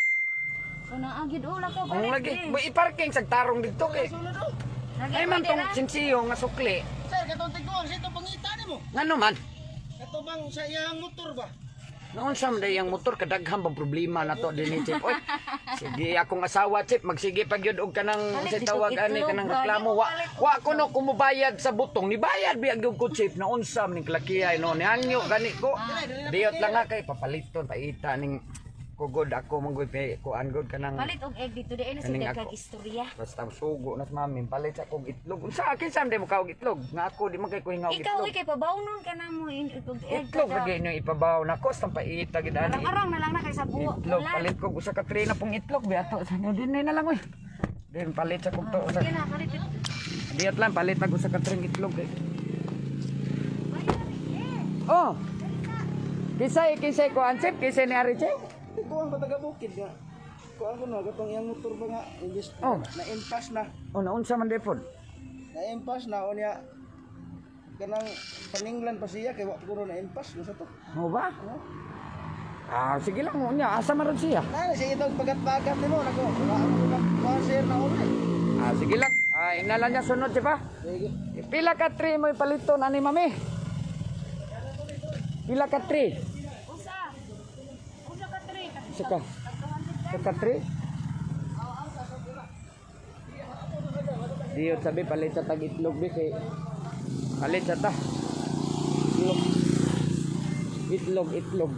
Speaker 2: Una agid ula ka
Speaker 1: ang
Speaker 2: palit.
Speaker 1: lagi. Mo iparking sa tarong dito kay. Ay man tong sinsiyo nga sukli.
Speaker 3: Sir, katong tiguan, sa ito pangita ni mo.
Speaker 1: Ngano man?
Speaker 3: Kato bang sa iyang motor ba?
Speaker 1: Noon sa mga yung motor kadaghan bang problema na to din ni Chip. Oy, sige akong asawa Chip, magsige pag yun og kanang sa tawag ani kanang reklamo wa kuno kumubayad sa butong ni bayad biag yung ko Chip na unsa ning kalakiyay no ni hangyo gani ko. Diot lang nga kay papaliton paita ning kugod ako manggoy pe ko angod kanang
Speaker 2: Palit og egg dito di ay na
Speaker 1: Kaning
Speaker 2: sa
Speaker 1: ako.
Speaker 2: dagkag istorya.
Speaker 1: basta sugo nas mami palit sa kog itlog. Unsa akin sam mo ka og itlog? Nga ako di man kay ko hingaw og
Speaker 2: Ikaw
Speaker 1: itlog.
Speaker 2: kay pabawnon ka na mo og egg.
Speaker 1: Itlog lagi niyo ipabaw na ko sa paita gid ani.
Speaker 2: Arang na lang na kay sa buo.
Speaker 1: Itlog palit ko usa ka tray na pong itlog biato sa inyo din na lang oy. Din palit sa kog to usa.
Speaker 2: Sige na, palit ito.
Speaker 1: Diat lang palit pag usa ka tray itlog eh. Oh. Kisay ko ansip kisay ni Ariche.
Speaker 3: Kuan ba taga bukid nga? Kuan ko na, katong iyang motor ba nga? Imbis
Speaker 1: Oh.
Speaker 3: na-impasse na.
Speaker 1: Oh naunsa man depod.
Speaker 3: Na-impasse na, o niya. Kanang paninglan pa siya, kaya wak ko na-impasse. Gusto to.
Speaker 1: Mo ba? Ah sige lang unya asa man ron siya.
Speaker 3: Nana, siya itong pagat-pagat ni mo. Nako, kuan sir na ulit.
Speaker 1: Ah sige lang. Ah inalan niya sunod di ba?
Speaker 3: Sige.
Speaker 1: Pila ka tray mo ipaliton ani mami? Pila ka tray?
Speaker 2: Usa ka tray.
Speaker 1: Saka. Saka tray? Diyo sabi palit sa tag itlog di kay palit sa ta. Itlog.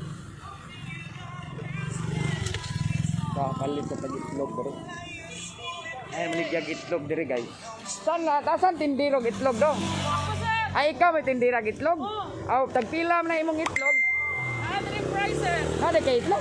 Speaker 1: Palit sa tag itlog bro. Ay maligag itlog diri guys. Saan nga? Tasan tindirog itlog dong? Ay ikaw may tindirag itlog? Aw tagpila man na imong itlog.
Speaker 4: Adri Pricer.
Speaker 1: Nada kay itlog.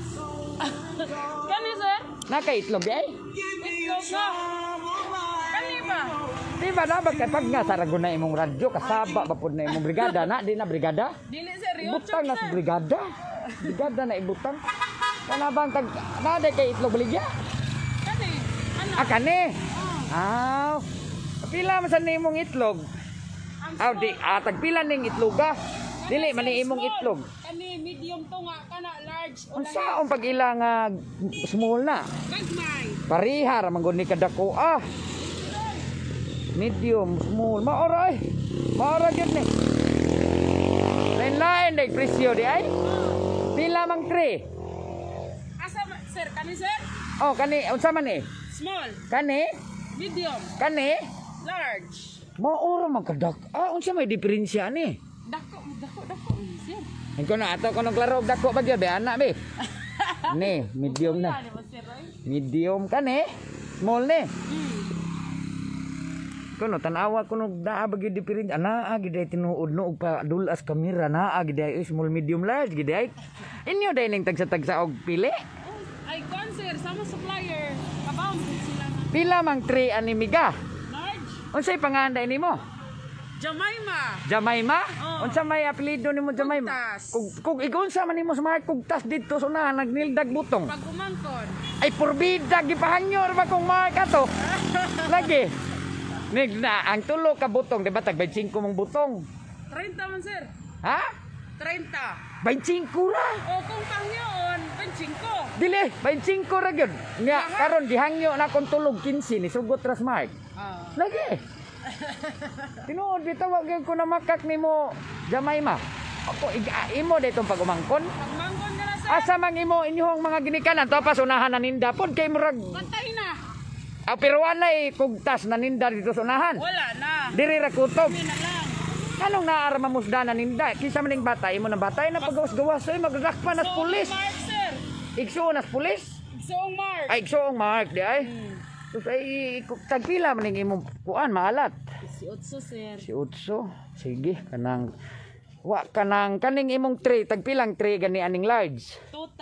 Speaker 4: Kani sir?
Speaker 1: Na kay itlog ay.
Speaker 4: Itlog na. Kani ba?
Speaker 1: Di ba dapat kay pag nga sarag na imong radyo kasaba ba pud na imong brigada na di na brigada?
Speaker 4: Dili sir,
Speaker 1: Ibutang na
Speaker 4: YouTube
Speaker 1: sa
Speaker 4: sir.
Speaker 1: brigada. Brigada na ibutang. Kana bang tag nada kay itlog baligya?
Speaker 4: Kani? Ano?
Speaker 1: Ah kani. Aw. Pila man sa nimong itlog? Aw di tagpila ning itloga. Dili man ni imong itlog.
Speaker 4: Kani medium to nga kana large.
Speaker 1: Unsaon pag ila nga small na?
Speaker 4: Gagmay.
Speaker 1: Pariha ra man gud ni kadako medium small maoray maora gyud ni lain day presyo di ay pila mang tray
Speaker 4: Asa sir? Kani sir?
Speaker 1: oh kani unsa man ni
Speaker 4: Small,
Speaker 1: kani
Speaker 4: medium,
Speaker 1: kani
Speaker 4: large.
Speaker 1: maora man kadak unsa may diferensya ni
Speaker 4: Dako. Sir.
Speaker 1: ko na ato ko klaro og dako ba gyud be anak be ni medium na
Speaker 4: Ano ba sir? Oy?
Speaker 1: medium kani small ni kuno tanawa kuno naa bagi diferensya naa gid ay tinuod no og pa dulas kamera naa gid ay small medium large gid ay inyo day ning tagsa og pili
Speaker 4: Ay kon sir, sama supplier. Kabaw mo sila na
Speaker 1: pila mang tray ani miga
Speaker 4: large.
Speaker 1: unsay panganday nimo
Speaker 4: Jemima.
Speaker 1: Jemima?
Speaker 4: Oh.
Speaker 1: Unsa may apelyido nimo Jemima?
Speaker 4: Kugtas.
Speaker 1: Kung igunsa man nimo Smart kugtas dito sa unahan nagnildag butong.
Speaker 4: Pag umangkon.
Speaker 1: Ay purbida gipahangyor ba kung Mark ato? Lagi. Nigna ang tulo ka butong, di ba tag 25 mong butong?
Speaker 4: 30 man sir.
Speaker 1: Ha?
Speaker 4: 30.
Speaker 1: 25 ra.
Speaker 4: O kung pangyoon, 25.
Speaker 1: Dili, 25 ra gyud. Nga karon gihangyo na akong tulog 15 ni sugot ra Smart.
Speaker 4: Ah.
Speaker 1: Lagi. Tinuod bitawag gyud ko na makak nimo Jemima. Ako imo daytong pag-umangkon.
Speaker 4: Pag mangkon ka na sir.
Speaker 1: Asa man imo inyong mga ginikanan to pas unahan na ninda pod kay murag.
Speaker 4: Patay na.
Speaker 1: Pero walay kugtas na ninda dito sa unahan.
Speaker 4: Wala na.
Speaker 1: Diri ra kutob.
Speaker 4: Kami na lang.
Speaker 1: Anong naarma musda na ninda? Kisa maning bata imo na batay na pagawas-gawas ay magdakpa nas pulis.
Speaker 4: Mark sir.
Speaker 1: Igsuon nas pulis.
Speaker 4: Soong Mark.
Speaker 1: Ay igsuong mark di ay. Sus ay tagpila maning imong kuan maalat.
Speaker 4: Si Otso sir.
Speaker 1: Si Utso. Sige kanang wa kanang kaning imong tray tagpilang tray gani aning large.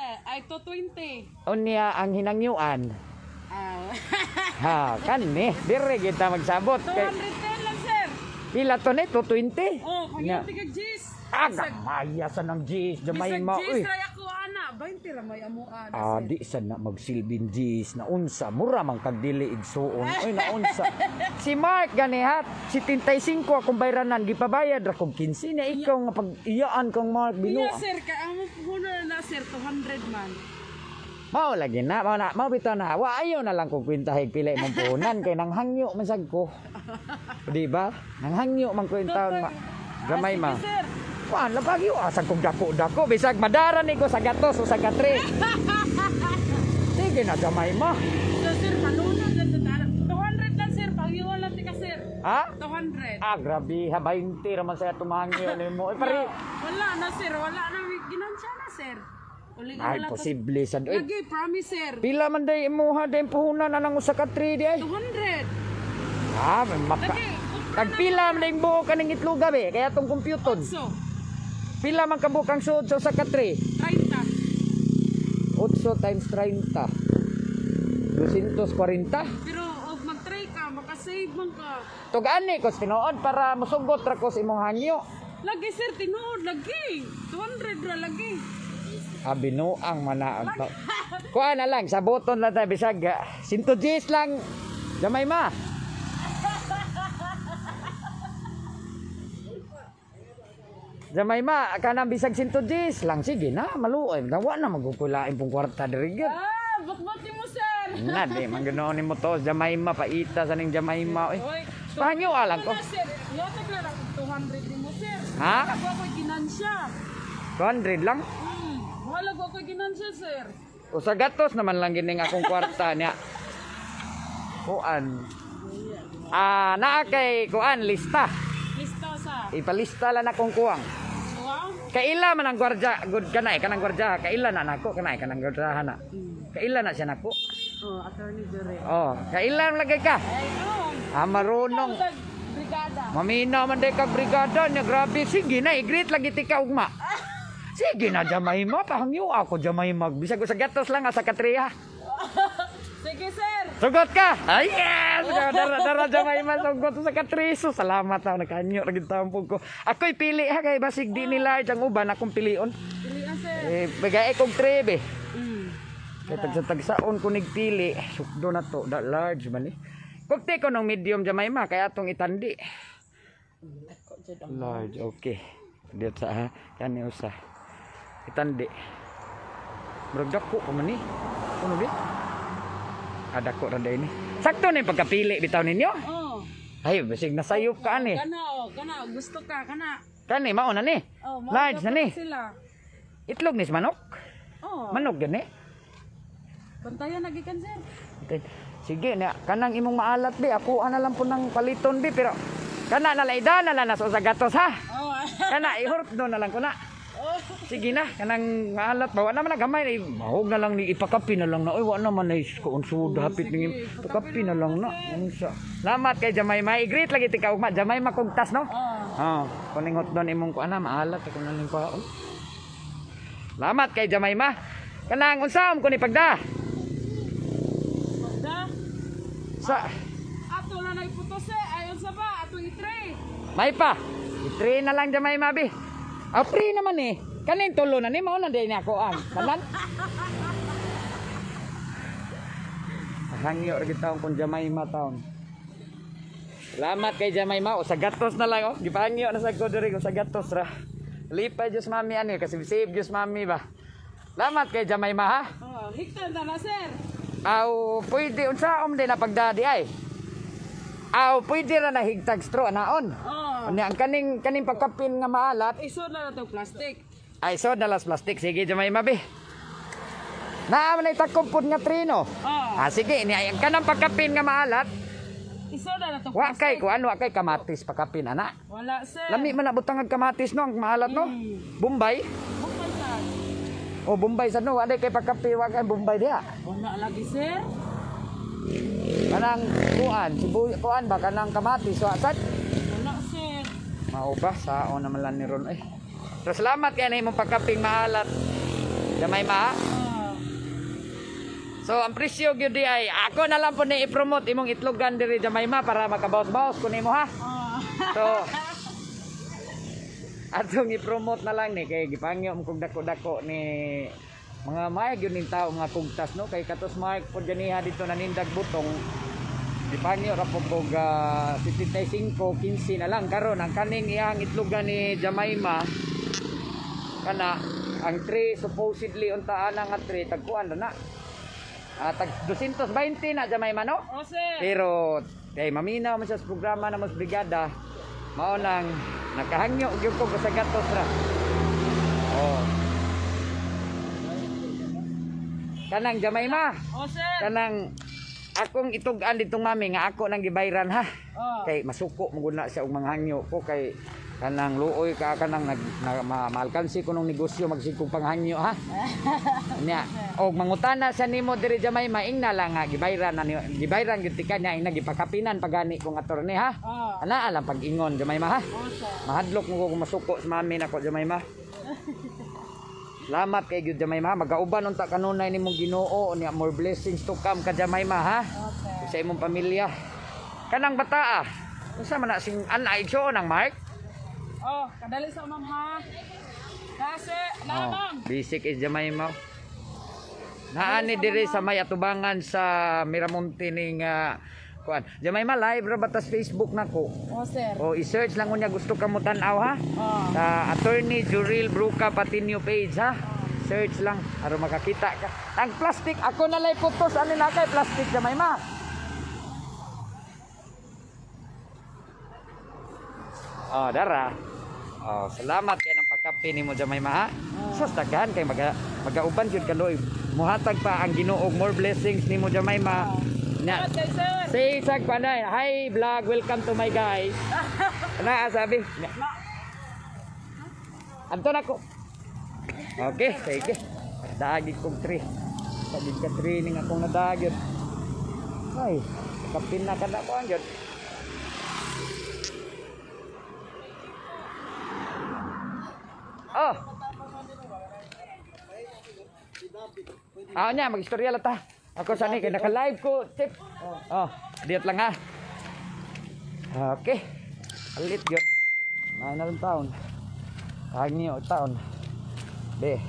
Speaker 4: 220.
Speaker 1: Unya ang hinangyuan.
Speaker 4: Ah.
Speaker 1: Ha, kani dire kita magsabot kay
Speaker 4: 210 lang sir.
Speaker 1: pila to ni 220.
Speaker 4: Oh,
Speaker 1: Nya.
Speaker 4: pag tigag G's.
Speaker 1: Aga maya sa nang G's Jemima
Speaker 4: Bisag G's
Speaker 1: uy.
Speaker 4: try ako ana. 20 ra may amuan.
Speaker 1: Ah, di sad na magsilbing G's na unsa mura man kag dili igsuon. Oy na unsa. Si Mark gani ha, si 35 akong bayranan gipabayad ra kog 15 na ikaw nga pag iyaan kang Mark
Speaker 4: Iya
Speaker 1: binuo.
Speaker 4: sir, ka ang puno na sir 200 man.
Speaker 1: Mao lagi na, mao bitaw na. Wa ayo na lang kog kwentahe pila imong punan kay nang hangyo man sad ko. Di ba? Nang hangyo man ko in taon ma. Gamay ma.
Speaker 4: Sige, sir.
Speaker 1: Kuan labagi asa kog dako-dako bisag madara ni ko sa gatos o sa gatre. Sige na gamay ma.
Speaker 4: So sir, palunod lang sa tanan. 200 lang sir, panghiwala lang tika sir.
Speaker 1: Ha?
Speaker 4: 200.
Speaker 1: Ah, grabe ha 20 raman saya tumangyo nimo. Pare.
Speaker 4: Wala na sir, wala na ginansya na sir. Uli
Speaker 1: Ay, posible sad. Oy,
Speaker 4: Lagi, promise sir.
Speaker 1: pila man day imuha day puhunan anang usa ka 3 di ay.
Speaker 4: 200.
Speaker 1: Ah, maka.
Speaker 4: Lagi,
Speaker 1: Tagpila man day buo kaning itloga be, kaya tong computon.
Speaker 4: so,
Speaker 1: Pila man ka bukang suod sa usa ka 3?
Speaker 4: 30.
Speaker 1: 8 times 30. 240.
Speaker 4: Pero og mag-try ka, makasave man ka.
Speaker 1: Tugani ko tinuod para mosugot ra ko sa imong hangyo.
Speaker 4: Lagi sir, tinuod, lagi. 200 ra lagi.
Speaker 1: Binuang manaon to. Kuha na lang sa buton lang tayo bisag. 110 lang. Jemima. Jemima, kanang bisag 110 lang sige na maluoy. Wa na magkukulain pong kwarta diri gyud.
Speaker 4: Bakbati mo sir.
Speaker 1: Na di man ganoon nimo to Jemima paita sa ning Jemima oy.
Speaker 4: Oy,
Speaker 1: Pangyo alang ko.
Speaker 4: wala sir. Yatag na lang 200 din mo sir.
Speaker 1: Ha?
Speaker 4: Wala ko ako'y ginansya.
Speaker 1: 200 lang.
Speaker 4: Wala ko ako'y ginansya sir.
Speaker 1: O sa gatos naman lang gining akong kwarta niya. Kuan. Naa kay kuan lista.
Speaker 4: Lista sa.
Speaker 1: Ipalista lang akong kuwang.
Speaker 4: Wow.
Speaker 1: Kaila man ang gwardya, good kanay kanang gwardya, kaila na nako kanay kanang gwardyahan na. Kaila na siya nako.
Speaker 4: Oh, attorney Dure.
Speaker 1: Oh, kaila lagay ka.
Speaker 4: Ay, no.
Speaker 1: Marunong.
Speaker 4: Brigada.
Speaker 1: Mamina man day kag brigada niya, grabe sige na i-greet lagi tika ugma. Sige na Jemima, pahangyo ako Jemima. Bisag ko sa gatos lang sa katriya.
Speaker 4: Sige sir.
Speaker 1: Sugot ka! Ay, yes! Dara Jemima, sugot sa katriso. Salamat na, nagkanyo, naging tampog ko. Ako'y pili ha, kay basig di nila ang uban, akong pilion.
Speaker 4: Pilihan sir.
Speaker 1: Bagay kong trebe.
Speaker 4: Mm.
Speaker 1: Kaya tagsaon ko nagpili, sukdo na to, that large man eh. Kukti ko ng medium Jemima, kaya itong itandi. Large, okay. Dito sa ha, kani usa. Itandi. Beragdak ko man ni. Kuno di? Ada ko randa ini. Sakto ni pagkapili bitaw ninyo.
Speaker 4: Oh.
Speaker 1: Ay, basig nasayop ka ani.
Speaker 4: Kana, gusto ka, kana.
Speaker 1: Kani mao na ni.
Speaker 4: Oh,
Speaker 1: Large na ni.
Speaker 4: Sila.
Speaker 1: Itlog ni sa manok.
Speaker 4: Oh,
Speaker 1: Manok gani.
Speaker 4: pantayan lagi kan sir.
Speaker 1: Okay. Sige na kanang imong maalat bi ako ana lang po ng paliton bi pero kana na laida na lang sa gatos ha.
Speaker 4: Oh.
Speaker 1: Kana ihurot do na lang ko na. Sige na kanang maalat bawa naman na gamay mahog na lang ni ipakapi na lang na oy wa naman na ko unsuda hapit ning ipakapi na lang na unsa. Salamat kay Jemima i-greet lagi ti ka ugma Jemima kugtas no. Oh, kuningot don imong ko ana maalat ako na ning paon. Salamat kay Jemima. Kanang unsam ko ni pagda.
Speaker 4: Da.
Speaker 1: Sa
Speaker 4: Ato na nagputos eh. Ayon sa ba? Ato i-tray.
Speaker 1: May pa. I-3 na lang Jamay Mabi. Ah, free naman eh. Kanin tulo na ni mao na din ako ang. Tanan. Hangyo rin taon kung Jamaima taon. Salamat kay Jamaima. O sa gatos na lang. Gipangyo na sa kodori ko sa gatos ra. Lipay Diyos mami ano. Kasi save Diyos mami ba. Salamat kay Jamaima ha.
Speaker 4: Oh, higtan na sir.
Speaker 1: Aw, pwede. Unsaom din na pagdadi ay. Aw, pwede ra na higtag straw naon.
Speaker 4: Oh.
Speaker 1: Ang kaning pagkapin nga maalat.
Speaker 4: Iso na to plastic.
Speaker 1: Ay, so dalas plastic. Sige Jamaima be. Naaman na itakumpod nga trino.
Speaker 4: Oh.
Speaker 1: Ah, sige, ang kanang pagkapin nga maalat.
Speaker 4: Iso na to
Speaker 1: Wa kay
Speaker 4: plastic.
Speaker 1: kuan wa kay kamatis pagkapin ana.
Speaker 4: Wala sir.
Speaker 1: Lami man na butang ang kamatis no, ang maalat no. Bombay.
Speaker 4: Bukay sir.
Speaker 1: O Bombay sa no, ada kay pagkapin wa kay Bombay dia.
Speaker 4: Wala lagi sir.
Speaker 1: Kanang kuan, kuan ba kanang kamatis wa sad.
Speaker 4: Wala sir.
Speaker 1: Mao ba sao naman lang ni ron eh. So salamat kay na imong pagkaping maalat. Jamaima.
Speaker 4: Oh.
Speaker 1: So ang presyo gyud di ay ako na lang po ni i-promote imong itlogan diri Jamaima para makabawas-bawas ko nimo ha.
Speaker 4: Oh.
Speaker 1: So atong i-promote na lang ni kay gipangyo mo kog dako-dako ni mga mayag yun ning tao mga kugtas no kay katos mayag pod ganiha dito nanindag butong gipangyo ra po kog 75 15 na lang karon ang kaning iyang itlogan ni Jamaima kana ang tree supposedly untaan nga tree tagkuan na tag 220 na Jamaima no.
Speaker 4: Oh sir.
Speaker 1: Pero kay maminaw man siya sa programa na mas brigada mao nang nakahangyo gyud ko sa gatos ra. Oh. Kanang Jamaima,
Speaker 4: Oh sir.
Speaker 1: kanang akong itug-an ditong mami nga ako nang gibayran ha.
Speaker 4: Oh.
Speaker 1: Kay masuko mo gud na siya og manghangyo ko kay kanang luoy ka kanang maalkansi ko nung negosyo magsigkog panghangyo ha. Nya og mangutana sa nimo diri Jamaima ingna lang nga gibayran gyud tika niya ing nagipakapinan pagani kong attorney ha.
Speaker 4: Oh.
Speaker 1: Ana alam pag-ingon Jamaima ha.
Speaker 4: Oh sir.
Speaker 1: Mahadlok mo ko masuko sa mami nako Jamaima. Salamat kay gyud Jamaima magauban unta kanunay nimong Ginoo nya more blessings to come ka Jamaima ha.
Speaker 4: Okay.
Speaker 1: Sa imong pamilya. Kanang bata unsa man na sing anay igsoon ang Mark?
Speaker 4: Oh, kadali sa ma'am ha. Kasi,
Speaker 1: Oh,
Speaker 4: lamang.
Speaker 1: basic is Jamaima. Naani diri sa may atubangan sa Miramonte ning kuan. Jamaima live ra batas Facebook nako.
Speaker 4: Oh sir.
Speaker 1: O i-search lang unya gusto ka mo tan-aw ha.
Speaker 4: Oh.
Speaker 1: Sa Attorney Juril Bruca Patinio page ha. Search lang aron makakita ka. Ang plastic ako na lay photos ani na kay plastic Jamaima. Oh, dara. Oh, salamat kay nang pagkape nimo Jamaima ha. Sus daghan kay magauban jud kaloy. Muhatag pa ang Ginoo more blessings nimo Jamaima. Nya.
Speaker 4: Salamat kay sir.
Speaker 1: Say sag panay, hi vlog, welcome to my guys. Ana sabi. Anto nako. Okay, sige. Dagi kog 3. Sabi ka training akong nadagit. Ay, kapin na kada ko anjud. Oh. Nya mag-istorya la ta. Ako sani kay naka-live ko, tip. Oh, diet lang ha. Okay. Alit gyud. Na lang taon. Hangyo taon. Be.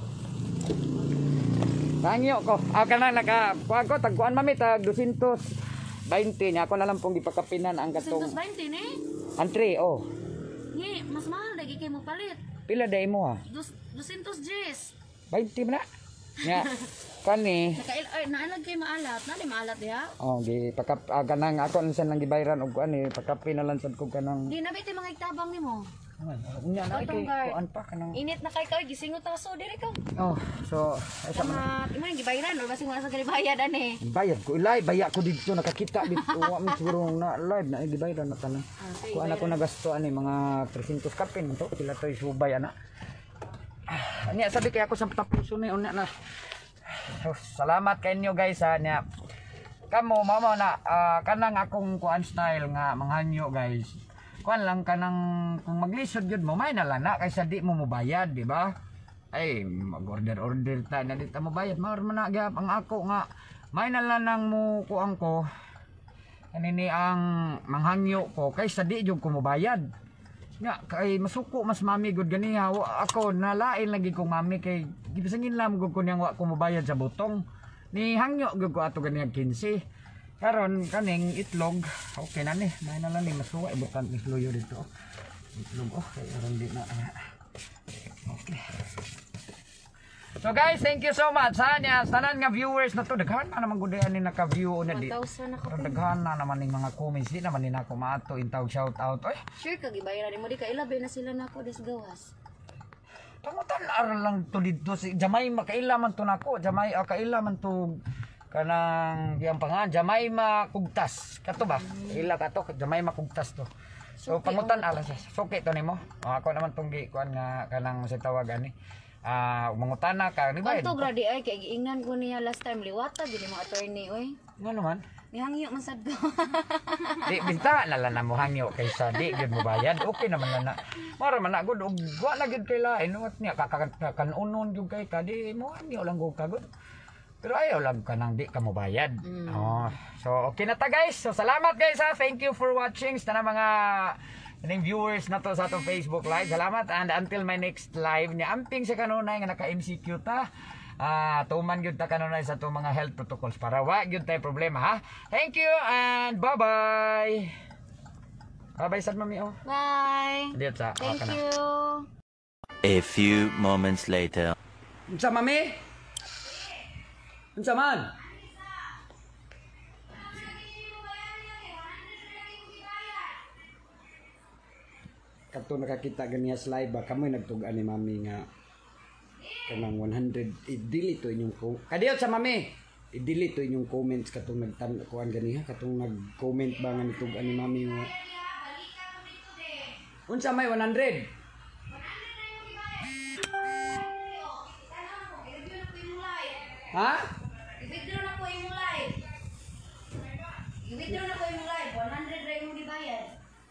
Speaker 1: Hangyo ko. Kana naka kuan ko tagkuan mami tag 220 niya ako na lang pong gipakapinan ang katong
Speaker 2: 120 ni.
Speaker 1: antre oh.
Speaker 2: Ni, mas mahal lagi kay mo palit.
Speaker 1: Pila day mo ha?
Speaker 2: 200 Gs.
Speaker 1: 20 man na. Nya kani
Speaker 2: Naalag kay maalat. Nani maalat diha?
Speaker 1: oh gi kanang ako nang lang gibayran og kuan ni pakapin na lang sad ko kanang
Speaker 2: Di na biti mga igtabang nimo.
Speaker 1: unya na kay
Speaker 2: Totong guard.
Speaker 1: kuan pa kanang
Speaker 2: Init na kay ka gisingot ta so diri ka.
Speaker 1: oh so ay sa
Speaker 2: Sama imo yung gibayran or basing wala sa bayad ani.
Speaker 1: bayad ko ilay baya ko dito nakakita dito wa man siguro na live na gibayran na tanan kuan ako nagasto ani mga 300 kapin to sila toy subay ana niya sabi kay ako sa tapuso ni unya na so, salamat kay inyo guys ha niya kamo mamo na kanang akong kuan style nga manghanyo guys kuan lang kanang kung maglisod jud mo may na lang na kaysa di mo mobayad di ba ay mag-order ta na dito mo bayad mao man na gyap ang ako nga may na lang nang mo kuan ko kanini ang manghangyo ko kay sa di jud ko mobayad. Nga kay masuko mas mami gud ganiha. Ako nalain lagi kong mami kay gibisangin lang gud ko niyang wa ko mobayad sa butong. Ni hangyo gud ko ato ganiha 15. Karon kaning itlog okay na ni. May na lang ni masuwa ibutan ni luyo dito. Itlog kay aron di na. Okay. So guys, thank you so much ha niya tanan nga viewers na to daghan na naman gud ani naka-view na di.
Speaker 2: 1,000 na ka.
Speaker 1: Pero daghan na naman ning mga comments di naman ni nako maato intawag shout out. Oy,
Speaker 2: Sure ka gibayaran mo di ka ilabi na sila nako des gawas.
Speaker 1: pangutan aral lang to dito si Jamay makailaman to nako. Jamay kailaman to kanang yang pangan Jamay makugtas. Kato ba? Ila ka to Jamay makugtas to. So pangutan aral siya. Suki to nimo. Ako naman tong gi kuan nga kanang sa tawagan ni. Mangutana ka ni ba?
Speaker 2: Kanto gradi ay kay giingnan ko niya last time liwata gid mo attorney oy.
Speaker 1: Nga naman.
Speaker 2: Nihangyo man sad ko.
Speaker 1: Di binta na lang na mo hangyo kaysa di gyud mo bayad. Okay naman na. Mara man na gud og wa na gyud kay lain what niya kakanunon jud kay ka di mo hangyo lang gud ka gud. Pero ayaw lang ka nang di ka mo bayad. Oh, so okay na ta guys. So salamat guys ha. Thank you for watching sa mga ining viewers na to sa atong Facebook live. Salamat and until my next live ni amping sa kanunay nga naka-MCQ ta. Tuman gyud ta kanunay sa atong mga health protocols para wa gyud tay problema ha. Thank you and bye-bye. Bye-bye sad mami oh.
Speaker 2: Bye.
Speaker 1: Diyan sa
Speaker 2: Thank
Speaker 1: kana.
Speaker 2: you.
Speaker 5: A few moments later.
Speaker 1: Unsa mami? Unsa man? Kato nakakita ganiya sa live ba kamoy nagtugan ni mami nga kanang 100 i-delete to inyong kadiyot sa mami i-delete to inyong comments katong nagtan-kuan ganiha katong nag-comment ba nga nitugan ni mami nga unsa may 100 ha
Speaker 2: I-withdraw na ko yung live. I-withdraw na ko yung live. 100 ra yung gibayad.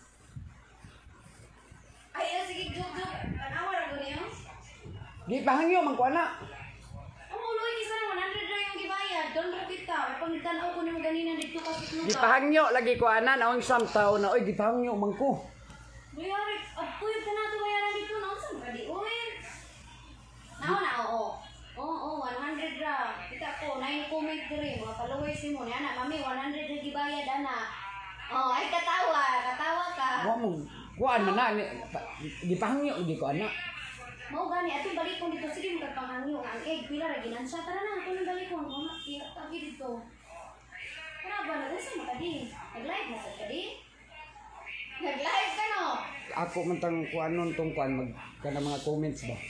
Speaker 2: Ay, sige, joke. An-hour ako niyo?
Speaker 1: di pahangyo man ko ana
Speaker 2: Ang uloy, kisa na 100 ra yung gibayad. Doon ra kita. Pagtanaw ko nimo ganina dito ka sa
Speaker 1: di pahangyo lagi ko ana naon sam tao na oy di pahangyo man ko
Speaker 2: Mayari, at tuyog ka na ito bayaran dito. Naunsan ka di, uy. Naon na, oo. Oo, 100 ra. Kita ko, na yung comment diri. Mga followers mo. Ni anak, mami, 100 na gibayad, anak. Oh, ay katawa ka.
Speaker 1: wa mo kuan man na di pahangyo di ko ana
Speaker 2: Mau gani, atong balikon dito. Sige, magpangangyo. Ang egg, pila ra ginansya. Tara na, ako ng balikon. Mama, tagi dito. Tara ba, nag-usa mo ka di? Nag-live na sa ka di? Nag-live ka no?
Speaker 1: ako man tang kuan nun tong kuan mag kana mga comments ba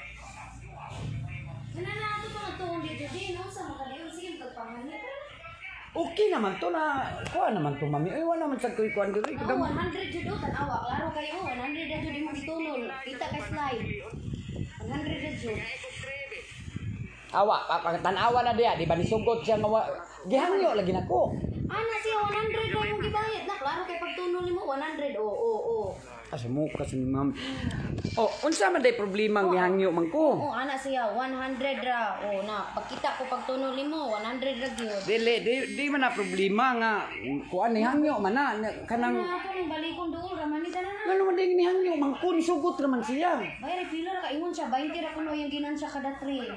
Speaker 2: Sana na ako pa nagtuon dito di. No, sa mga di. Sige, magpangangyo. Tara na.
Speaker 1: okay naman to na kuan naman to mami ay wala man sad koy kuan diri
Speaker 2: Oo, 100 jud o, tanawa. Klaro kayo, 100 na jud mo gitulol. Kita kay slide. 100 na jud.
Speaker 1: awa tan-awa na diya di ba nisugot siya nga gihangyo lagi nako
Speaker 2: Ana siya 100 ra yung gibayad na. Klaro kay pagtunol nimo 100. Oo.
Speaker 1: asa mo kasi ni ma'am oh unsa man day problema ang gihangyo man ko
Speaker 2: Oo, ana siya 100 ra. Oo na, pagkita ko pagtunol nimo 100 ra gyud.
Speaker 1: di man na problema nga kuan ni hangyo man na kanang
Speaker 2: Ana ako nang balikon dool ra man ni tanan na.
Speaker 1: ngano man day ni hangyo man ko nisugot ra man siya
Speaker 2: Bayar pila ra ka ingon siya 20 ra kuno yung ginansya kada trail.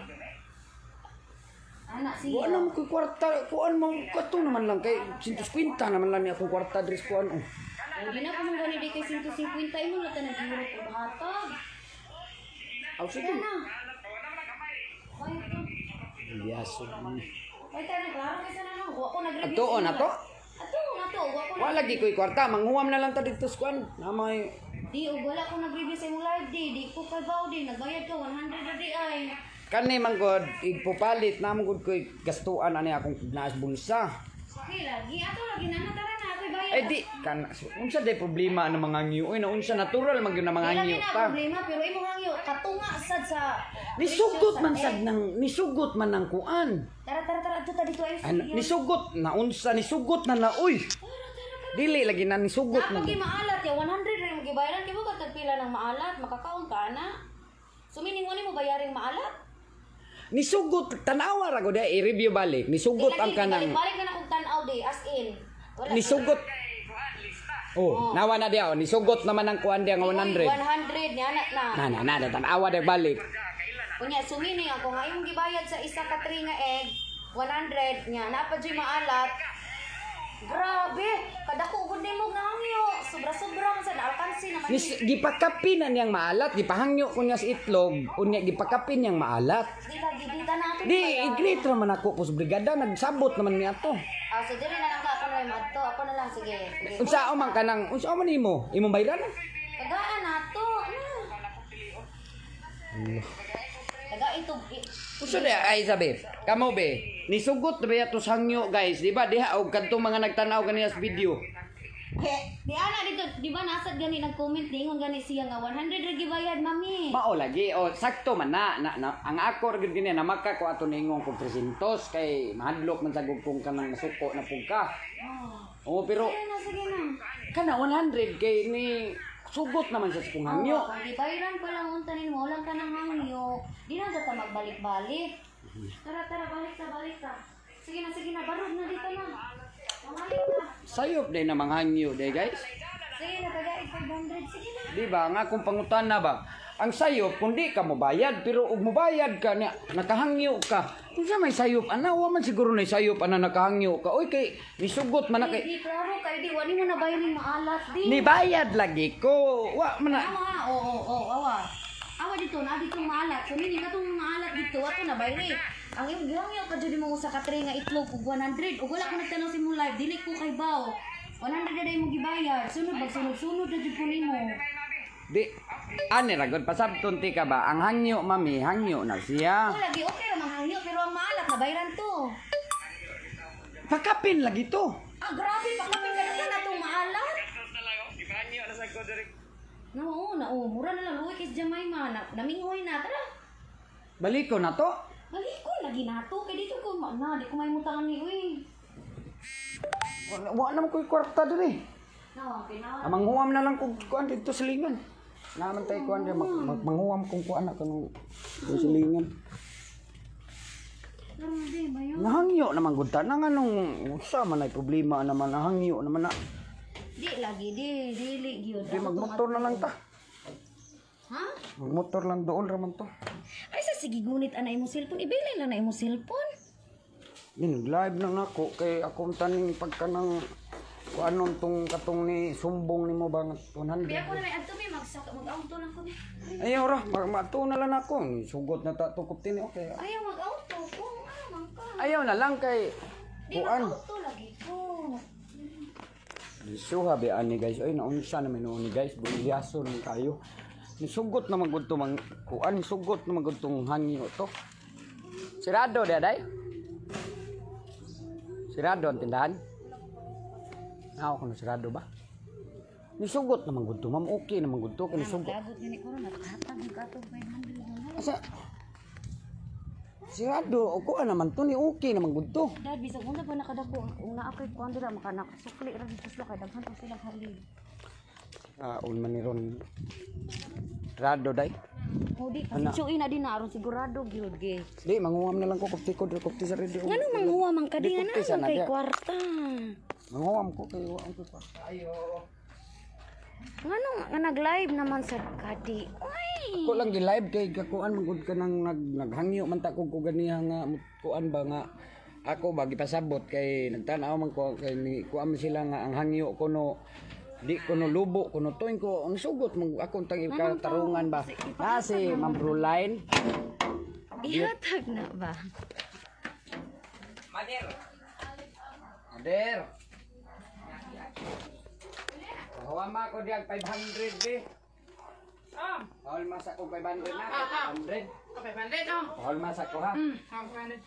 Speaker 2: Ana siya.
Speaker 1: wala mo koy kwarta kuan mo kato naman lang kay 150 naman lang ni akong kwarta dres kuan oh
Speaker 2: Hindi na ko mong gani di kay 150 imo na tanan euro ko hatag.
Speaker 1: aw sige
Speaker 2: Ana. Bayad to.
Speaker 1: yes
Speaker 2: Ay, tayo, klaro kasi na no. Wa ko nag-review.
Speaker 1: Atuon na to?
Speaker 2: Atuon na to. Wa ko
Speaker 1: wala lagi koy kwarta manghuam na lang ta dito sa kuan na may
Speaker 2: Di, wala ko nag-review sa imong live di. Di ko kabaw di. Nagbayad ka 100 na di ay.
Speaker 1: kani man god ipupalit na mo gud koy gastuan ani akong naas bulsa
Speaker 2: Sige lagi. Ato lagi na natara na. Ako'y bayad.
Speaker 1: eh di kan unsa day problema ang mga ngiyo na unsa natural man gyud na mga
Speaker 2: Di lagi
Speaker 1: ngiyo
Speaker 2: na
Speaker 1: pa
Speaker 2: problema. Pero imo hangyo. Katunga sad sa...
Speaker 1: nisugot man sad nang nisugot man nang kuan
Speaker 2: Tara. Ato ta dito ay.
Speaker 1: ano nisugot na unsa nisugot na na uy dili lagi na nisugot na
Speaker 2: Napag maalat ya 100 rin mo gibayaran. Di ba ka tagpila ng maalat? Makakaon ka na. So meaning mo bayaring maalat?
Speaker 1: nisugot tanawa ra gud i-review balik nisugot ang kanang
Speaker 2: Balik na akong tanaw di. As in.
Speaker 1: nisugot. Oh, nawa na diya. Nisugot naman ang kuan diya nga 100.
Speaker 2: 100 niya na.
Speaker 1: Na, tanawa de balik.
Speaker 2: Unya sumini ako nga imong gibayad sa isa ka tray nga egg 100 niya napa jud maalat. Grabe, kadako gud nimo nga hangyo. Sobra-sobra man sa alkansi naman.
Speaker 1: Gipakapin na niyang maalat, gipahangyo ko niya sa itlog, unya gipakapin niyang maalat.
Speaker 2: Di lagi dita na ato.
Speaker 1: Di, i-greet naman ako po sa brigada, nagsabot naman niya to.
Speaker 2: Ah, so dili na lang ka ako na madto. Ako na lang sige.
Speaker 1: Unsa man kanang, unsa man nimo? Imong bayran?
Speaker 2: Tagaan nato. Taga ito.
Speaker 1: Unsa di ay sabi? Kamo be, nisugot na ba yato sa hangyo guys, di ba? Diha og kadtong mga nagtanaw kanina sa video.
Speaker 2: Di ana dito, di ba nasad gani nag-comment ningon gani siya nga 100 ra gibayad mami.
Speaker 1: Mao lagi o sakto man na, ang ako ra gid gini na maka ko ato ningon ko 300 kay mahadlok man sagog kung kanang nasuko na pugka. Oh, pero
Speaker 2: Sige na, sige na.
Speaker 1: kana 100 kay ni sugot naman sa kung hangyo.
Speaker 2: Kung gibayaran pa lang untanin mo, lang ka ng hangyo. Di na ka magbalik-balik. Tara, balik ta. Sige na, barod na dito na. Mamalik na.
Speaker 1: Sayop din namang hangyo day guys.
Speaker 2: Sige na, tagait 500. Sige na.
Speaker 1: Di ba nga kung pangutan na ba? Ang sayop kung di ka mobayad pero ug mobayad ka niya nakahangyo ka. Unsa may sayop ana wa man siguro na sayop ana nakahangyo ka. Oy kay nisugot man na kay
Speaker 2: Di, klaro kay di. Wali mo na bayarin maalat di.
Speaker 1: ni bayad lagi ko. Wa man na.
Speaker 2: Awa, oo, awa. Awa dito, na dito maalat. So, nini ka itong maalat dito, ato na bayri. Ang iyong gihangyo ka dyan mo sa katri nga itlog kung 100. Ug wala ko nagtanong si mo live, dili ko kay Bao. 100 na dahil mo gibayad. Sunod, sunod na dyan po mo.
Speaker 1: Di ani ra gud pasabton ti ka ba? Ang hangyo mami, hangyo na siya.
Speaker 2: Wala, di okay naman hangyo, pero ang maalat na bayran to.
Speaker 1: Pakapin lagi to.
Speaker 2: Ah, grabe, pakapin ka na itong maalat. Oo, mura na lang. Luwi kis Jemima. Namingoy na, tara.
Speaker 1: Balik ko na to.
Speaker 2: Balikon lagi na to. Kaya dito ko, di ko may mutangan ni uy.
Speaker 1: Wa naman ko'y kwarta diri.
Speaker 2: No, pinawa.
Speaker 1: Manghuam na lang kung kuan dito sa lingan. Naman tayo kuan dyan, manghuam kung kuan na kanong sa lingan.
Speaker 2: Grabe ba yun?
Speaker 1: Nahangyo naman gud ta nang anong usa man ay problema naman nahangyo naman na.
Speaker 2: Di lagi, dili gyud.
Speaker 1: Di magmotor na lang ta.
Speaker 2: Ha?
Speaker 1: Magmotor lang doon raman to.
Speaker 2: Ay sa sige gunit anay mo cellphone, ibili lang na imo cellphone.
Speaker 1: Nag-live na ako kay akong taning pagka ng kuanon tong katong ni sumbong nimo ba 100.
Speaker 2: Biya ko na may adto may mag-auto lang ko ni.
Speaker 1: Ayaw ra, mato na lang ako. Sugot na ta tukop tini okay.
Speaker 2: Ayaw mag-auto ko, man ka.
Speaker 1: Ayaw na lang kay
Speaker 2: Di
Speaker 1: kuan.
Speaker 2: mag-auto lagi ko.
Speaker 1: Suha be ani guys. Ay naunsa na ni guys. Buliaso lang kayo. Nisugot na magud to mang kuan, sugot na magud tong hangyo to. Sirado dia day. Sirado ang tindahan. Ako kung sirado ba? Nisugot naman gud to, ma'am. Okay naman gud to kay nisugot.
Speaker 2: Lagot gani ko na nakatag ka to 500.
Speaker 1: Asa? Sirado, o kuan naman to ni okay naman gud to.
Speaker 2: Dad bisag una pa nakadako una ako'y kuan dira maka nakasukli ra dito sila kay daghan pa silang halin.
Speaker 1: Man ni ron. Sirado day.
Speaker 2: Di kasi suwi na din na aron sigurado gyud ge.
Speaker 1: Di manguwam na lang ko kupti ko kupti sa radio.
Speaker 2: Ngano manghuwa man ka di nga
Speaker 1: Di,
Speaker 2: na kay
Speaker 1: di.
Speaker 2: kwarta.
Speaker 1: Manguwam ko kay wa ko pa. Ayo.
Speaker 2: Ngano nga nag-live naman sa kadi. Ay.
Speaker 1: Ko lang gi-live kay kakuan magud ka nang naghangyo man ta ko ganiha nga kuan ba nga ako ba gipasabot kay nagtan-aw man ko kay ni kuan sila nga ang hangyo kuno di kuno lubo kuno tuing ko ang sugot mag ako tang tarungan ba na si Ma'am Bruline.
Speaker 2: Ihatag na ba?
Speaker 1: Mader. Hawama ko diag 500 be. Hawal mas ako 500 na. 100.
Speaker 4: 500 oh.
Speaker 1: Hawal mas ako ha.
Speaker 4: 500.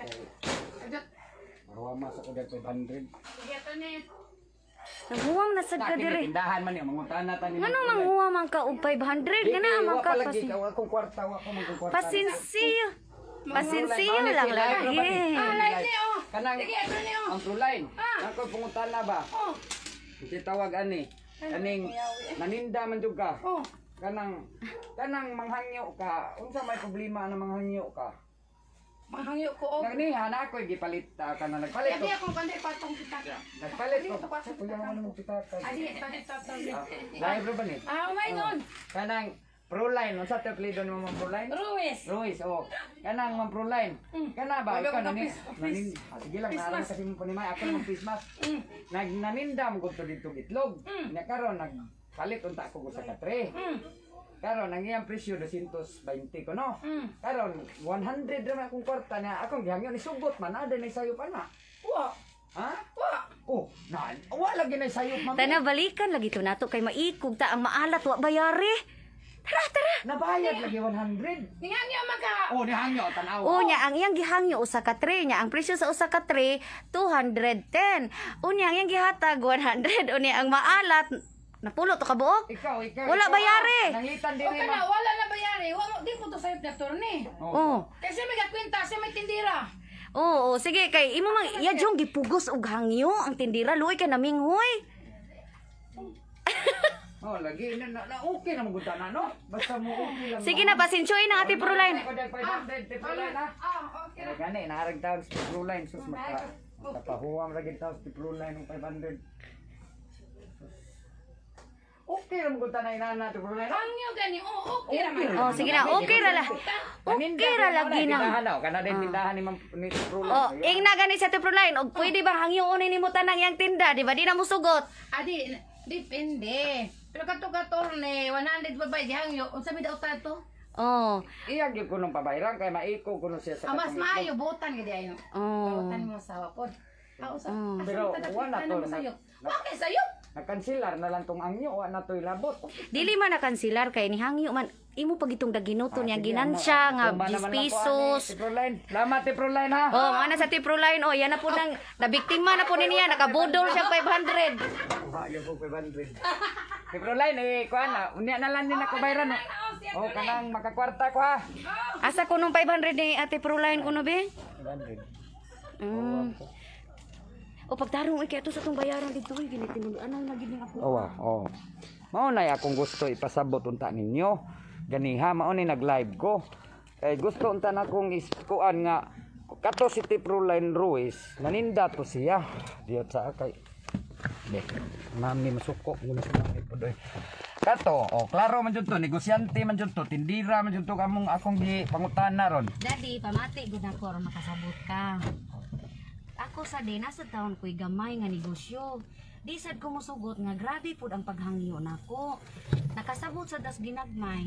Speaker 1: Hawal mas ako diag 500.
Speaker 4: Sige to ni.
Speaker 2: Naghuwam na sad ka dire.
Speaker 1: Tindahan man yung manguntahan na tani.
Speaker 2: Ngano manghuwa man ka og 500 kana man ka
Speaker 1: lagi ka akong kwarta wa ko magkwarta.
Speaker 2: pasinsiyo. Pasinsiyo lang lagi.
Speaker 4: Live ni oh.
Speaker 1: Kanang
Speaker 4: Sige to ni oh.
Speaker 1: ang true line. Ako panguntahan na ba?
Speaker 4: Oh.
Speaker 1: Kitawag ani. Kaning naninda man jud ka.
Speaker 4: Oh.
Speaker 1: Kanang manghangyo ka. Unsa may problema na manghangyo ka?
Speaker 4: Manghangyo ko og.
Speaker 1: Nagni hana ko gipalit ka na nagpalit ko.
Speaker 4: Abi akong kanday patong kita.
Speaker 1: Nagpalit ko. Kuya mo kita.
Speaker 4: Adi palit tatang.
Speaker 1: Live ro ba ni?
Speaker 4: May nun.
Speaker 1: Kanang Proline, unsa te apelyido nimo Ma'am Proline?
Speaker 4: Ruiz.
Speaker 1: Ruiz, oh. Kanang Ma'am Proline. Kana ba ikaw
Speaker 4: Wala ko
Speaker 1: nani?
Speaker 4: office.
Speaker 1: Sige lang, naalam kasi mo ni May ako ng Christmas. Naninda mo gud dito itlog. Nya karon nagpalit unta ko sa katre. Karon ang iyang presyo 220 ko no. Karon 100 ra akong kwarta na akong gihangyo ni sugot man ada ni sayo pa na.
Speaker 4: Wa.
Speaker 1: Ha? Wa. Oh, wala lagi na sayo ma'am.
Speaker 2: Tana balikan lagi to nato kay maikog ta ang maalat wa bayari. Tara.
Speaker 1: Nabayad lagi 100.
Speaker 4: Ningangyo maka.
Speaker 1: Oh, nihangyo tanaw.
Speaker 2: Unya ang iyang gihangyo usa ka tray niya ang presyo sa usa ka tray 210. Unya ang iyang gihatag 100 unya ang maalat napulo to ka buok.
Speaker 1: Ikaw.
Speaker 2: Wala bayari.
Speaker 1: Nangitan din
Speaker 4: O
Speaker 1: ni
Speaker 4: kana wala na bayari. Wa mo di ko to sayop na turni.
Speaker 2: Oh.
Speaker 4: Kasi may kakwenta, siya may tindira.
Speaker 2: Oo, sige kay imo mang iya jong gipugos og hangyo ang tindira luoy ka naminghoy.
Speaker 1: Oh, lagi na okay na magunta na no. Basta mo okay lang.
Speaker 2: Sige na pasensyoy na ate Proline.
Speaker 1: Ako dahil 500, Proline ha.
Speaker 4: Okay.
Speaker 1: Kaya gani, naharag tawag sa Proline. Sus, makapahuwang lagi tawag sa Proline ng 500. Okay na magunta na inana ate Proline ha.
Speaker 4: Hangyo gani. Okay raman.
Speaker 2: Oh, sige na. Okay ra la. Okay ra lagi na.
Speaker 1: Kana din tindahan ni Proline.
Speaker 2: Oh, ing na gani sa ate Proline og pwede bang hangyoon nimo tanang yang tinda, di ba? Di na mo sugot.
Speaker 4: Adi, depende. Pero kato ni 100 babay di hangyo. Unsa mi daw tato?
Speaker 2: Oh.
Speaker 1: Iyag yung kunong pabayran kaya maiko kuno siya sa
Speaker 4: Mas maayo butan gid ayo.
Speaker 2: Oh.
Speaker 4: Butan mo sa wapod. Usa.
Speaker 1: Pero wala to na.
Speaker 4: Okay sayo.
Speaker 1: Nakansilar na lang tong angyo, wa na to'y labot.
Speaker 2: Dili man na kansilar kay ni hangyo man imo pag itong daginuto niya ginansya nga 10 pesos.
Speaker 1: Salamat ti Proline ha.
Speaker 2: Oh, mga na sa ate Proline. Oh, yan na po nang nabiktima na po niya, nakabudol siya 500.
Speaker 1: Ba, yung po 500. Ti Proline kuan na, unya na lang din ako bayran. Oh, kanang makakwarta ko ha.
Speaker 2: Asa ko nung 500 ni ate Proline kuno be?
Speaker 1: 500.
Speaker 2: O pagtarong kay ato sa tong bayaran dito ay ginitinuluan na gid ning ako.
Speaker 1: Oh. Mao na akong gusto ipasabot unta ninyo. Ganiha mao ni nag-live ko. Kay gusto unta na akong iskuan nga kato si Ti Proline Ruiz, naninda to siya. Diot sa kay mami masuko muna sa mami po doy. Kato, klaro man jud to, negosyante man jud to, tindira man jud to kamong akong gi pangutana ron.
Speaker 2: Daddy, pamati gud ako aron makasabot ka. Ako sa din sa taon ko'y gamay nga negosyo. Di sad ko mosugot nga grabe pud ang paghangyo nako. Nakasabot sa das ginagmay.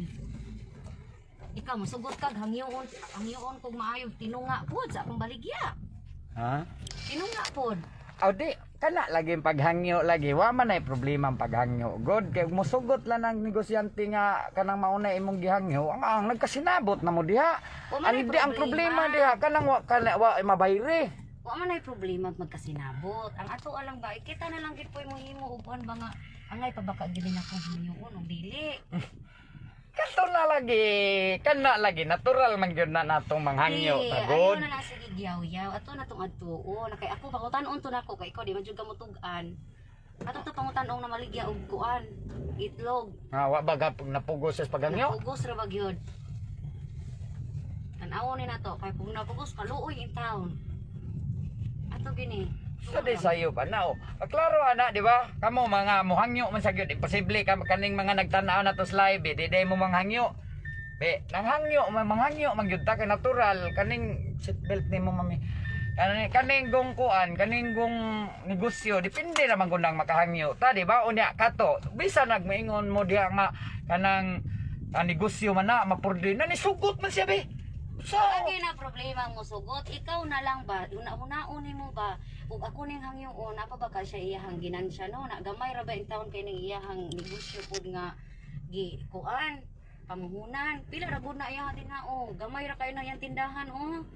Speaker 2: Ikaw mosugot kag hangyoon kog maayo tinunga pud sa akong baligya.
Speaker 1: Ha?
Speaker 2: Tinunga pud.
Speaker 1: Aw di kana lagi ang paghangyo lagi wa man ay problema ang paghangyo. God kay mosugot lang ang negosyante nga kanang mauna imong gihangyo ang nagkasinabot na mo diha.
Speaker 2: Wa man ay
Speaker 1: Ang problema diha kanang wa mabayre.
Speaker 2: Wa man ay problema magkasinabot. Ang ato alang ba kita na lang gid poy mo himo uban ba nga angay pa baka gili na ko hangyoon og dili.
Speaker 1: Kanto na lagi natural man gyud na natong manghangyo tagod.
Speaker 2: Ayaw na lang sige giyaw-yaw. Ato na tong adtuon. Kay ako pangutan-on to nako kay ikaw di man jud ka motugan. Ato to pangutan-ong na maligya og kuan. Itlog.
Speaker 1: Wa ba napugos sa paghangyo?
Speaker 2: Napugos ra ba gyud? Tan-awon ni nato kay kung napugos kaluoy in town. Ato gini.
Speaker 1: Sa di sayo pa na klaro ana di ba? Kamo mga mohangyo man sa gyud imposible ka kaning mga nagtan-aw na to sa live di mo manghangyo. Be, nanghangyo manghangyo man gyud ta kay natural kaning seatbelt nimo mami. Kaning gong kuan, kaning gong negosyo depende naman kung nang makahangyo ta di ba? Unya kato, bisa nagmaingon mo diha nga kanang negosyo man na mapurdi na ni sugot man siya be. So,
Speaker 2: Lagi na problema mo sugot. Ikaw na lang ba? Una-unaon mo ba? Ug ako ning hangyoon, apa ba ka siya iyahang ginansya no? Na gamay ra ba in taon kay ning iyahang negosyo pud nga gi kuan, pamuhunan. Pila ra gud na iya din na gamay ra kayo na yang tindahan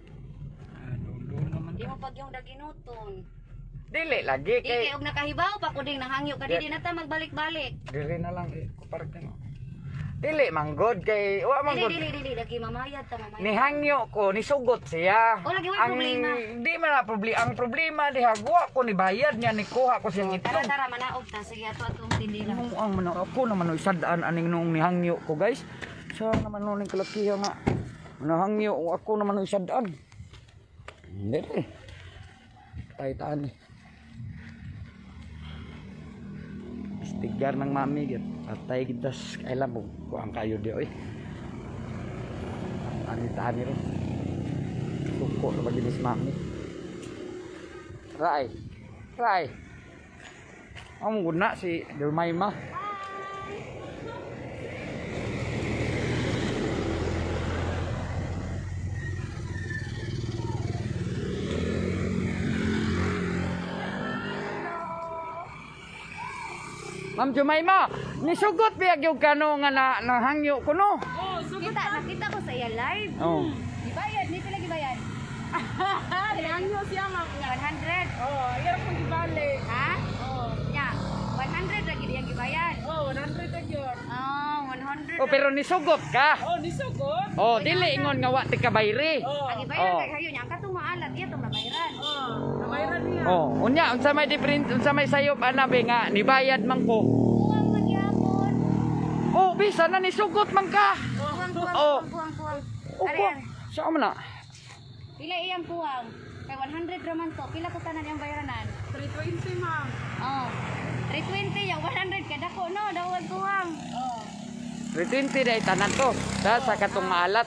Speaker 2: Di mo pag yung daginuton.
Speaker 1: dili lagi
Speaker 2: Kay
Speaker 1: kay
Speaker 2: og nakahibaw pa ko ding nanghangyo ka di na ta magbalik-balik.
Speaker 1: dili na lang kupark na. Dili manggod kay wa manggod.
Speaker 2: Dili lagi mamayad ta mamayad.
Speaker 1: Nihangyo ko, nisugot siya.
Speaker 2: O, lagi may problema.
Speaker 1: Di man na problema. Ang problema diha, guwa ko ni bayad niya, ni kuha ko siyang itlog.
Speaker 2: Tara manaog ta sige ato atong tindira.
Speaker 1: Nung ang man ako naman isadaan aning nung nihangyo ko guys. Sa naman nung kalakiya nga. Nahangyo ako naman isadaan. Hindi rin. Tayo-taan eh. Stigar ng mami git. Patay gitas kailan mo kuang kayo di oy. Ani rin. Tuko na baginis mami. Rai. Ang guna si Dermaima. Ma'am Jumaima, nisugot biya gyud kano nga nahangyo ko no.
Speaker 2: Nakita ko sa iya live.
Speaker 1: Oh.
Speaker 2: Gibayad, ni pila gibayad?
Speaker 4: Hangyo siya ma'am.
Speaker 2: 100.
Speaker 4: Oh, iyar po gibalik.
Speaker 2: Ha?
Speaker 4: Oh.
Speaker 2: Ya, 100 lagi dia gibayad.
Speaker 4: Oh, 100 ra gyud.
Speaker 2: Oh, 100.
Speaker 1: Oh, pero nisugot ka.
Speaker 4: Oh, nisugod.
Speaker 1: Oh, dili ingon nga wa ti kabayri.
Speaker 4: Oh.
Speaker 2: Agi bayad
Speaker 1: Oh.
Speaker 2: kay kayo niya katong maalat iya tong nabayaran.
Speaker 4: Oh, nabayran niya.
Speaker 1: Oh, unya unsa may different unsa may sayop ana be nga nibayad man ko.
Speaker 2: Kuwang magyapon.
Speaker 1: Oh, bisa na nisugot man ka.
Speaker 2: Kuwang.
Speaker 1: Oh. Oh,
Speaker 2: Ari,
Speaker 1: ko. Sa man na.
Speaker 2: pila iyang kuwang? Kay 100 raman to. Pila ko tanan iyang bayaranan?
Speaker 4: 320 ma'am.
Speaker 2: Oh. 320 yung 100 kada ko no, dawag kuwang.
Speaker 4: Oh.
Speaker 1: 320 day tanan to. Sa katong maalat.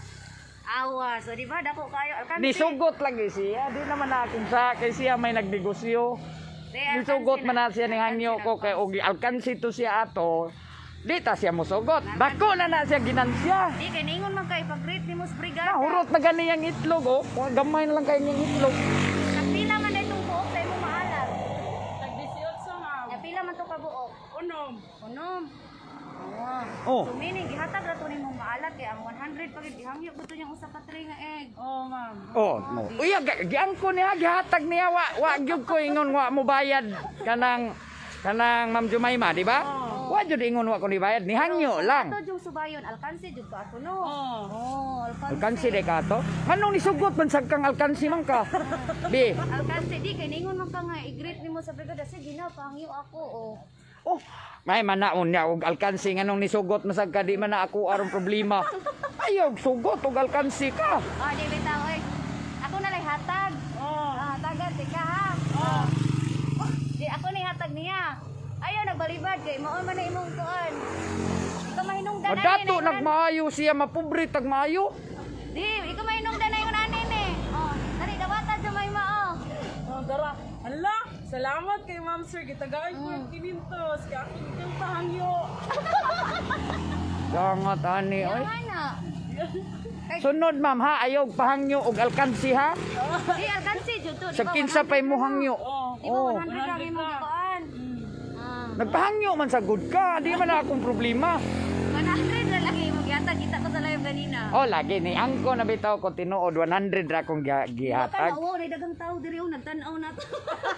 Speaker 2: Awa, so di ba dako kayo alkansi.
Speaker 1: Nisugot lagi siya. Di naman na akong sa kay siya may nagnegosyo. Nisugot man na siya ning hangyo ko kay og alkansi to siya ato. Di ta siya mosugot. Dako na siya ginansya.
Speaker 2: Di kay ningon man kay pag-rate nimo sa brigada.
Speaker 1: Nahurot na gani ang itlog oh. Gamay na lang kayo yung itlog.
Speaker 2: Pila man itong buok sa imong maalat.
Speaker 4: Tag 18 ma'am.
Speaker 2: Ya pila man to ka buok?
Speaker 4: Unom.
Speaker 2: Unom. Awa.
Speaker 1: Oh.
Speaker 2: So meaning gihatag ra to nimong maalat kay ang 100 pagid gihangyo buto niyang usa ka tray nga egg.
Speaker 4: Oh, ma'am.
Speaker 1: Oh, no. Uya, giangko niya, gihatag niya, wa gyud ko ingon wa mo bayad kanang Ma'am Jumaima, di ba? Wa jud ingon wa ko ni bayad, ni hangyo lang.
Speaker 2: Ato jung subayon alkansi jud ka ato no.
Speaker 4: Oh.
Speaker 2: Oh,
Speaker 1: Alkansi de ka to. Manong nisugot man sad kang alkansi man ka. Bi.
Speaker 2: Alkansi di kay ningon man ka nga i-greet nimo sa brigada sige na pangyo ako oh.
Speaker 1: Oh, may manaon niya og alkansi nganong nisugot man sad ka di man na ako aron problema. Ayaw sugot og alkansi ka.
Speaker 2: Ah, di bitaw oy. Ako na lay hatag.
Speaker 4: Oh.
Speaker 2: Ah, tagat ka ha.
Speaker 4: Oh.
Speaker 2: Di ako ni hatag niya. Ayaw nagbalibad kay mao man na imong tuan. Ikaw mahinungdan na
Speaker 1: Madato nagmaayo siya mapobre tag maayo.
Speaker 2: Di, ikaw mahinungdan na yung nanin eh. Oh, dali dawatan sa may mao.
Speaker 4: Oh, dara. Hala, salamat kay Ma'am Sir. Gitagaay ko yung kinintos. Kaya ako ikang pahangyo.
Speaker 1: Dangat ani oy.
Speaker 2: Yang ana.
Speaker 1: Sunod ma'am ha, ayaw pahangyo og alkansi ha.
Speaker 2: Di alkansi jud to.
Speaker 1: Sa kinsa pay mo hangyo.
Speaker 4: Oh.
Speaker 2: Di ba 100 lang imong kuan? Ah,
Speaker 1: Nagpahangyo man sa good ka, di man na akong problema.
Speaker 2: 100 na lagi imong gihatag kita ko sa live kanina.
Speaker 1: Oh, lagi ni angko na bitaw ko tinuod 100 ra akong
Speaker 2: Baka
Speaker 1: gihatag.
Speaker 2: na oh, nay dagang tao diri oh nagtan-aw na to.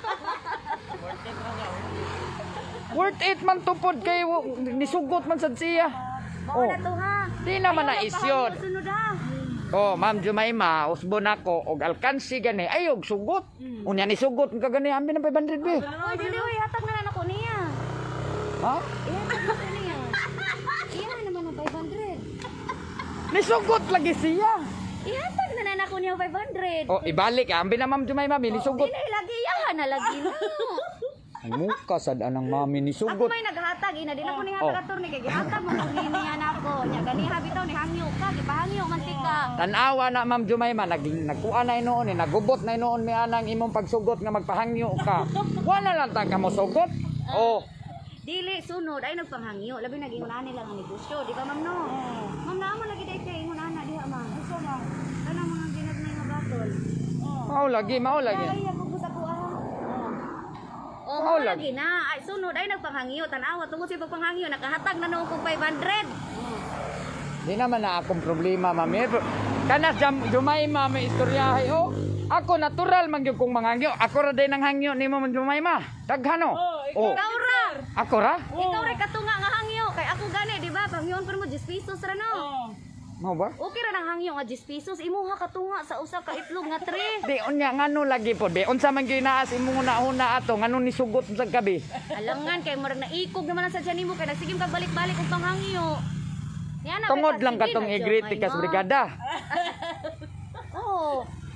Speaker 1: Worth it man tupod kay nisugot man sad siya.
Speaker 2: Mao na to ha.
Speaker 1: Di naman na
Speaker 2: Ayaw,
Speaker 1: isyod.
Speaker 2: nagpahangyo sunod ha.
Speaker 1: Oh, Ma'am Jumaima, usbon ako og alkansi gani ayog sugot. Unya ni sugot ka gani ambi na 500 be.
Speaker 2: Oy, dili oy hatag na lang ako niya.
Speaker 1: Ha?
Speaker 2: Ihatag na ko niya. Iya naman ang 500.
Speaker 1: Nisugot lagi siya.
Speaker 2: Ihatag na lang ako niya 500.
Speaker 1: Oh, ibalik ambi na Ma'am Jumaima ni sugot.
Speaker 2: Dili lagi yahan na lagi na.
Speaker 1: Ang muka sad anang mami ni
Speaker 2: Ako
Speaker 1: sugot.
Speaker 2: may naghatag ina din ako ni
Speaker 1: Oh.
Speaker 2: hatag attorney kay gihatag mo kung niya nako. Nya ganiha bitaw ni hangyo ka, gipahangyo man tika.
Speaker 1: Tanawa na Ma'am Jumaima nagkuha na noon eh, nagubot na noon mi anang imong pagsugot nga magpahangyo ka. Wala lang ta ka mo sugot. Oh,
Speaker 2: Dili sunod ay nagpanghangyo, labi naging una nila ang negosyo, di ba ma'am no? Ma'am naman lagi dai kay ingon ana diha ma'am. Usa ma'am. Kana mga ginagnay nga batol.
Speaker 1: mao lagi, mao lagi.
Speaker 2: Ay ako sa kuha. Oh,
Speaker 1: Mao
Speaker 2: mao
Speaker 1: lagi.
Speaker 2: lagi na. Ay sunod ay nagpanghangyo, tanawa tungod sa pagpanghangyo nakahatag na noong kog 500.
Speaker 1: Di naman na akong problema, mami. Kanas Jumaima may istoryahe, oh. Ako natural man gyud kong mangangyo. Ako ra din ang hangyo nimo Ma'am Jumaima. Daghano?
Speaker 4: Oh,
Speaker 2: Ikaw ra.
Speaker 1: Ako ra?
Speaker 2: Ikaw ray katunga nga hangyo kay ako gani di ba? Pangyon pa mo 10 pesos ra no.
Speaker 4: Oh.
Speaker 1: Mao ba?
Speaker 2: Okay ra nang hangyo nga 10 pesos imuha katunga sa usa ka itlog nga 3.
Speaker 1: Di unya ngano lagi po, be. Unsa man gyud naas imong una ato ngano ni sugot sa gabi.
Speaker 2: Alangan kay murag naikog naman sa tiyan nimo kay nagsigim kag balik-balik og panghangyo. Yan na,
Speaker 1: Tungod
Speaker 2: kay
Speaker 1: lang
Speaker 2: sige
Speaker 1: katong
Speaker 2: na,
Speaker 1: i-greet
Speaker 2: Jomay,
Speaker 1: ka sa
Speaker 2: ma.
Speaker 1: brigada.
Speaker 2: Oo.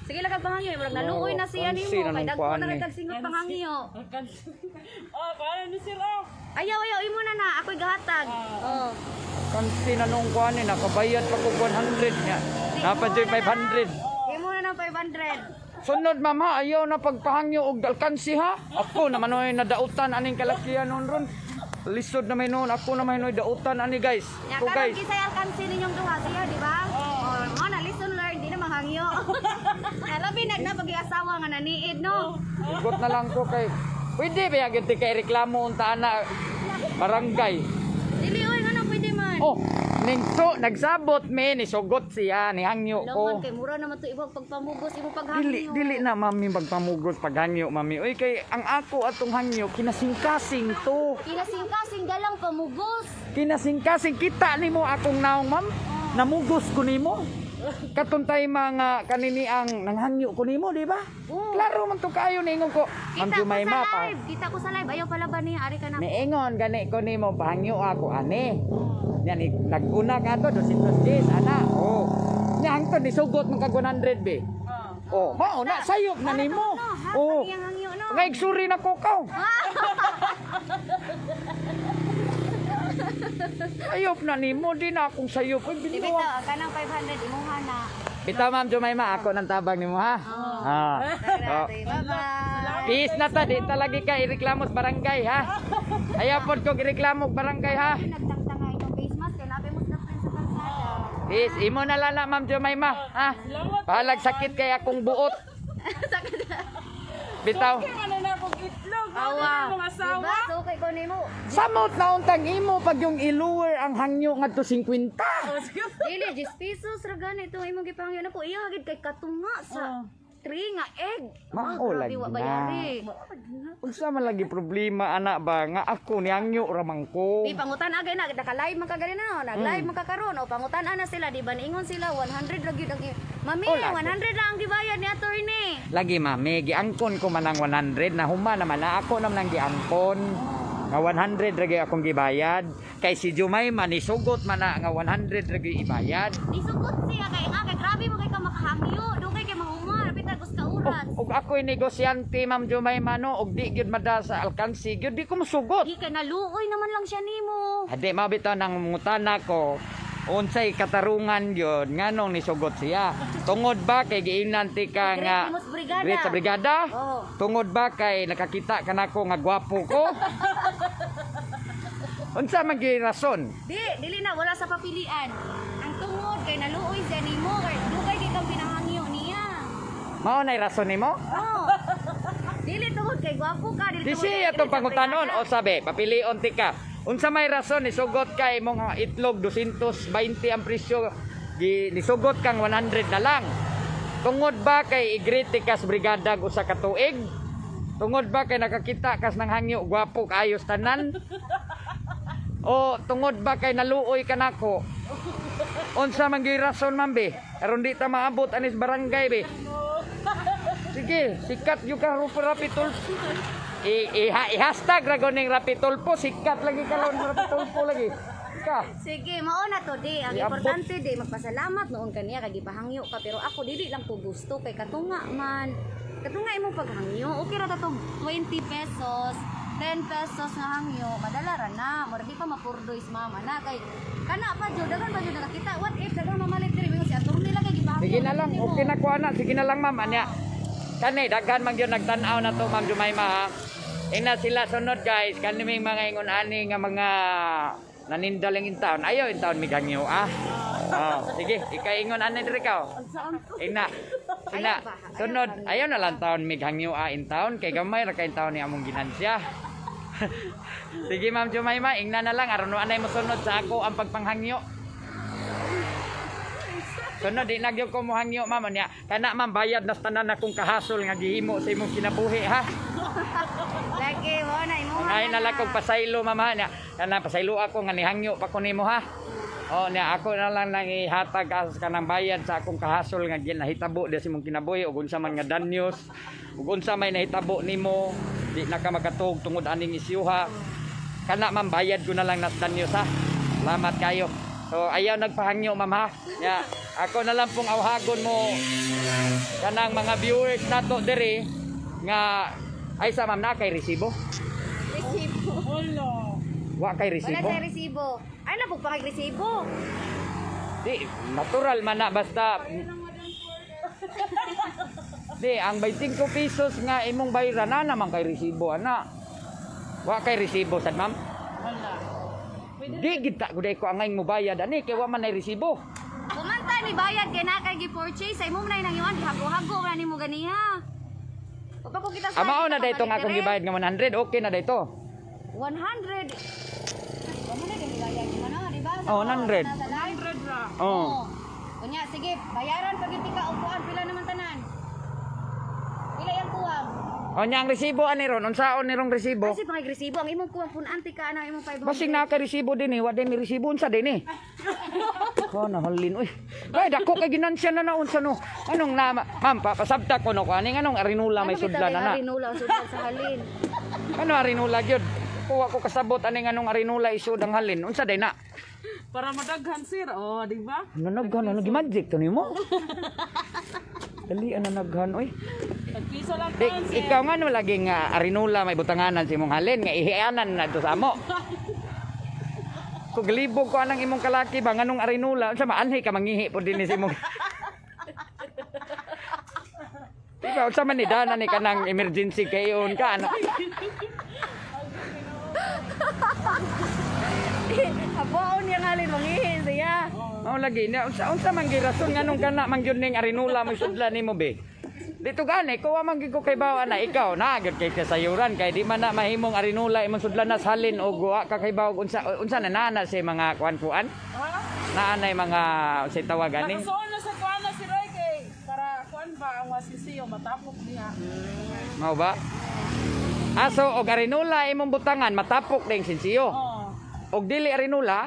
Speaker 2: Sige lang kag pangangyo, murag naluoy na siya
Speaker 1: Kansi
Speaker 2: nimo
Speaker 1: na
Speaker 2: kay
Speaker 1: nung
Speaker 2: dagko
Speaker 1: kuan
Speaker 2: na
Speaker 1: eh.
Speaker 2: kag singot pangangyo.
Speaker 4: Oh, paano ni sir oh?
Speaker 2: Ayaw imo na na, ako'y gahatag. Oh.
Speaker 1: Kansi na nung kuan eh, nakabayad pa ko 100 nga. Napadyoy 500.
Speaker 2: Imo na ng 500.
Speaker 1: Sunod mama, ayaw na pagpahangyo og alkansi ha. Ako naman oy nadautan aning kalakihan nun ron. Lisod na may noon, ako naman oy dautan ani guys.
Speaker 2: Ya
Speaker 1: Ako
Speaker 2: karon
Speaker 1: guys.
Speaker 2: kisay alkansi ninyong duha siya, di ba? Oh, mo na listen learn, di na manghangyo. Alabi na pag-asawa nga naniid no.
Speaker 1: Igot na lang ko kay. Pwede ba yung kay reklamo unta na barangay.
Speaker 2: Dili oy ngano pwede man.
Speaker 1: Oh, ningto nagsabot me ni sugot siya ni hangyo
Speaker 2: Lawan
Speaker 1: ko.
Speaker 2: kay mura naman to ibang pagpamugos, imo paghangyo.
Speaker 1: Dili na mami magpamugos paghangyo mami. Oy kay ang ako atong hangyo kinasingkasing to.
Speaker 2: Kinasing-kasing dalang pamugos.
Speaker 1: Kinasingkasing kita nimo akong naong ma'am. Namugos ko nimo. Katuntay mga kanini ang nanghangyo ko nimo, di ba?
Speaker 2: Oo.
Speaker 1: Klaro man to kayo ningon ko. Ma'am
Speaker 2: Kita ko
Speaker 1: Jumayma
Speaker 2: sa
Speaker 1: pa.
Speaker 2: live. Kita ko sa live. Ayaw pala ba niya? Ari ka na.
Speaker 1: Niingon gani ko nimo pahangyo ako ani. Yan naguna ka to 210 ana. Oh. Nya hangtod ni sugot man kag 100 be. Oh, mao na sayop na nimo. Oh.
Speaker 2: Ang hangyo no.
Speaker 1: Ngay suri na ko kaw. Ayop na nimo di na akong sayop. Ay,
Speaker 2: Di
Speaker 1: binuwa.
Speaker 2: bitaw, kanang 500 imuha na.
Speaker 1: Bitaw ma'am Jumayma ako nang tabang nimo ha. Ah. Oh.
Speaker 2: Bye-bye.
Speaker 1: Peace na ta di talagi ka ireklamo sa barangay ha. Ayaw pod ko ireklamo sa barangay ha.
Speaker 2: Nagtangtanga itong face mask. Kaya nabi mo sa friend sa kalsada.
Speaker 1: Peace, imo na lang na ma'am Jumayma ha. Bahalag sakit kay akong buot. Bitaw.
Speaker 4: Kaya ano na akong itlog.
Speaker 2: Awa.
Speaker 4: Mga asawa.
Speaker 2: Diba? So, kay ko nimo.
Speaker 1: Samot na untang imo pag yung iluwer ang hangyo ngadto 50.
Speaker 2: Dili, 10 pesos ra gani ito imong gipangyo na ko. Iya hagid kay katunga sa tree nga egg.
Speaker 1: Mao
Speaker 2: Grabe,
Speaker 1: lagi
Speaker 2: wa
Speaker 1: na.
Speaker 2: bayari.
Speaker 1: Unsa man lagi problema anak ba nga ako ni hangyo ra man ko.
Speaker 2: Di pangutan agay na naka-live man kagani na, nag-live man kakaron o pangutan ana sila di ba niingon sila 100 ra gyud ang Mami,
Speaker 1: Oh, lagi.
Speaker 2: 100 lang ang gibayad ni attorney.
Speaker 1: Lagi mami, giangkon ko man ang 100 na huma naman na ako naman ang giangkon. Nga 100 ra gyud akong gibayad. Kay si Jumayma ni sugot man na nga 100 ra gyud ibayad.
Speaker 2: Isugot siya kay grabe mo kay ka makahangyo, dugay kay mahumar, bitan kus ka oras.
Speaker 1: Og ako'y negosyante ma'am Jumayma no, og di gyud mada sa alkansi gyud di ko mosugot.
Speaker 2: Di kay naluoy naman lang siya nimo.
Speaker 1: Hadi mabitaw nang mutana ko. Unsay katarungan yun nganong nisugot siya. Tungod ba kay giinanti ka nga
Speaker 2: Great Brigada.
Speaker 1: Great sa brigada?
Speaker 2: Oo.
Speaker 1: Tungod ba kay nakakita ka nako nga gwapo ko? Unsa man gyud rason?
Speaker 2: Dili na wala sa papilian. Ang tungod kay naluoy siya nimo, kay dugay kay kang pinahangyo niya.
Speaker 1: Mao nay rason nimo?
Speaker 2: Oh. Dili tungod kay gwapo ka, dili
Speaker 1: Di
Speaker 2: tungod
Speaker 1: siya
Speaker 2: kay
Speaker 1: itong
Speaker 2: sa
Speaker 1: pangutanon
Speaker 2: brigada.
Speaker 1: o sabi, papilion ti ka. Unsa may rason ni sugot kay imong itlog 220 ang presyo nisugot kang 100 na lang. Tungod ba kay igriti kas brigada usa ka tuig? Tungod ba kay nakakita kas nang hangyo gwapo kaayos tanan? O tungod ba kay naluoy ka nako? Unsa man gyud rason man be? Aron di ta maabot anis barangay be. Sige, sikat yung ka rapitol. I-hashtag ragoning rapitulpo. Sikat lagi ka lang rapitulpo lagi. Ka.
Speaker 2: Sige, mao na to di. Ang
Speaker 1: Iabot.
Speaker 2: importante di magpasalamat noon kaniya kay gipahangyo ka pero ako dili lang ko gusto kay katunga man. Katunga imo paghangyo. Okay ra ta to 20 pesos. 10 pesos nga hangyo, madala ra na. Mura di pa mapurdoy si mama na kay kana pa jud dagan pa jud nakita. What if dagan mamalit diri mo si attorney lang kay gipahangyo.
Speaker 1: Sige na lang. Okay na ko ana. Sige na lang ma'am. Anya. Kani daghan man gyud nagtan-aw na to ma'am Jumayma ha. Ina sila sunod guys. Kani may mga ingon ani nga mga nanindaling in town. Ayaw in town migangyo ah. Oh, sige, ikaingon ani diri ka. Ina. Ina. Sunod, ayaw na lang taon mighangyo in town kay gamay ra kay taon ni among ginansya. Sige ma'am Jumayma, ingna na lang aron anay mo sunod sa ako ang pagpanghangyo. Sunod di nagyo ko mo hangyo ma'am niya. Kana ma'am bayad na tanan akong kahasol nga gihimo sa imong kinabuhi ha.
Speaker 2: Lagi mo na imo.
Speaker 1: Ngayon na lang kong pasaylo ma'am ha. Niya. Kana pasaylo ako nga nihangyo pa ko nimo ha. O niya ako na lang nang ihatag as kanang bayad sa akong kahasol nga ginahitabo di sa imong kinabuhi ug unsa man nga danyos ug unsa may nahitabo nimo di na ka makatug tungod aning isyuha. Kana ma'am bayad ko na lang nas danyos ha. Salamat kayo. So ayaw nagpahangyo ma'am ha. Ya, ako na lang pong awhagon mo kanang mga viewers nato diri nga ay sa ma'am na kay resibo.
Speaker 2: Resibo.
Speaker 4: Wala.
Speaker 1: Wa kay
Speaker 2: Wala
Speaker 1: resibo.
Speaker 2: sa resibo. Ay, napog pa kay resibo.
Speaker 1: Di natural man na basta di ang 25 pesos nga imong bayaran na naman kay resibo ana. Wa kay resibo sad ma'am.
Speaker 4: Wala.
Speaker 1: Di kita guday ko angay mo bayad ani kay wa man ay resibo.
Speaker 2: Kumanta ni bayad kay na kay gi-purchase ay mo man nang iwan hago-hago man nimo ganiya. O pa ko kita sa.
Speaker 1: Amao na dayto nga akong gibayad nga 100 okay na dayto.
Speaker 2: 100. Wala na din bayad mo na, di ba?
Speaker 1: Oh, 100.
Speaker 2: Nasa live.
Speaker 4: 100 ra.
Speaker 1: Oh.
Speaker 2: Kunya, sige, bayaran pag ipika o kuan pila naman tanan. Pila yang kuwang?
Speaker 1: O nya ang resibo ani ron unsaon ni rong resibo?
Speaker 2: Kasi pang resibo ang imong kuwang punanti ka ana imong 500.
Speaker 1: Basing na kay resibo din wa din mi resibo unsa din eh. Ko na halin uy. Kay dako kay ginansya na unsa no. Anong na ma'am papasabta ko no kaning anong arinula may sudlan na.
Speaker 2: Arinula sudlan sa halin.
Speaker 1: Ano arinula gyud? Kuha ko kasabot aning anong arinula isud ang halin. Unsa day na?
Speaker 4: Para madaghan sir. Oh, di ba?
Speaker 1: Nanaghan ano magic to nimo? Dali ana naghan oy.
Speaker 4: Tagpiso lang
Speaker 1: Di,
Speaker 4: taon sir.
Speaker 1: ikaw nga no laging arinula may butanganan si imong halin nga ihianan na to sa amo. Kung galibog ko anang imong kalaki ba nganong arinula unsa maanhi ka mangihi po dinhi sa imong. Diba unsa man ni dana ni kanang emergency kayon ka ano.
Speaker 2: Habaon yang halin mangihi siya.
Speaker 1: Mao lagi na unsa man girason nganong kana man gyud ning arinula mo sudlan nimo be. Dito gani ko wa man gyud ko kay bawa na ikaw na gyud kay kasayuran kay di man na mahimong arinula imong sudlan na salin o guwa ka kay bawa unsa na nana sa mga kuan-kuan.
Speaker 4: Ha?
Speaker 1: Naanay mga say tawag ani.
Speaker 4: Nakasuon na sa kuan na si Roy kay para kuan ba ang wasisiyo matapok niya.
Speaker 1: Mao ba? Aso og arinula imong butangan matapok ding sinsiyo.
Speaker 4: Oh.
Speaker 1: Og dili arinula,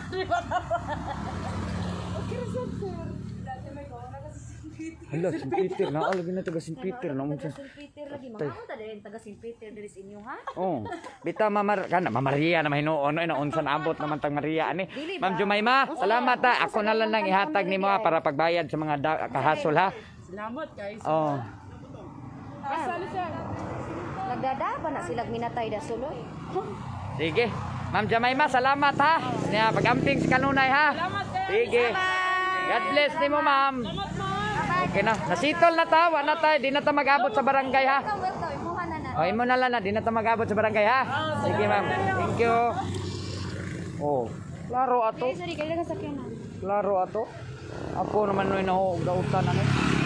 Speaker 1: hala, St. Peter na, alagin na taga St. Peter na.
Speaker 2: Taga St. Peter lagi mga ta din taga St. Peter diri sa inyo ha.
Speaker 1: Oh, bita Maria na mahinuon na unsan abot naman tang Maria ani. Ma'am Jumayma, salamat ha. Ako na lang nang ihatag nimo ha para pagbayad sa mga kahasol ha.
Speaker 4: Salamat guys.
Speaker 1: Oh.
Speaker 4: Asal sir.
Speaker 2: Nagdadaba na sila minatay da suloy.
Speaker 1: Sige. Ma'am Jumayma, salamat ha. Nya pag-amping sa kanunay ha.
Speaker 4: Salamat sir.
Speaker 1: Sige. God bless nimo, ma'am.
Speaker 4: Salamat ma'am.
Speaker 1: Okay na. Nasitol na ta, wa na tayo, di na ta mag-abot sa barangay ha.
Speaker 2: Welcome, imuha na na.
Speaker 1: O, imo na lang na, di na ta mag-abot sa barangay ha. Sige ma'am, thank you. Oh, klaro ato,
Speaker 2: Okay, sorry kayo lang sakyan na.
Speaker 1: klaro ato. Ako naman noy nauutan ano.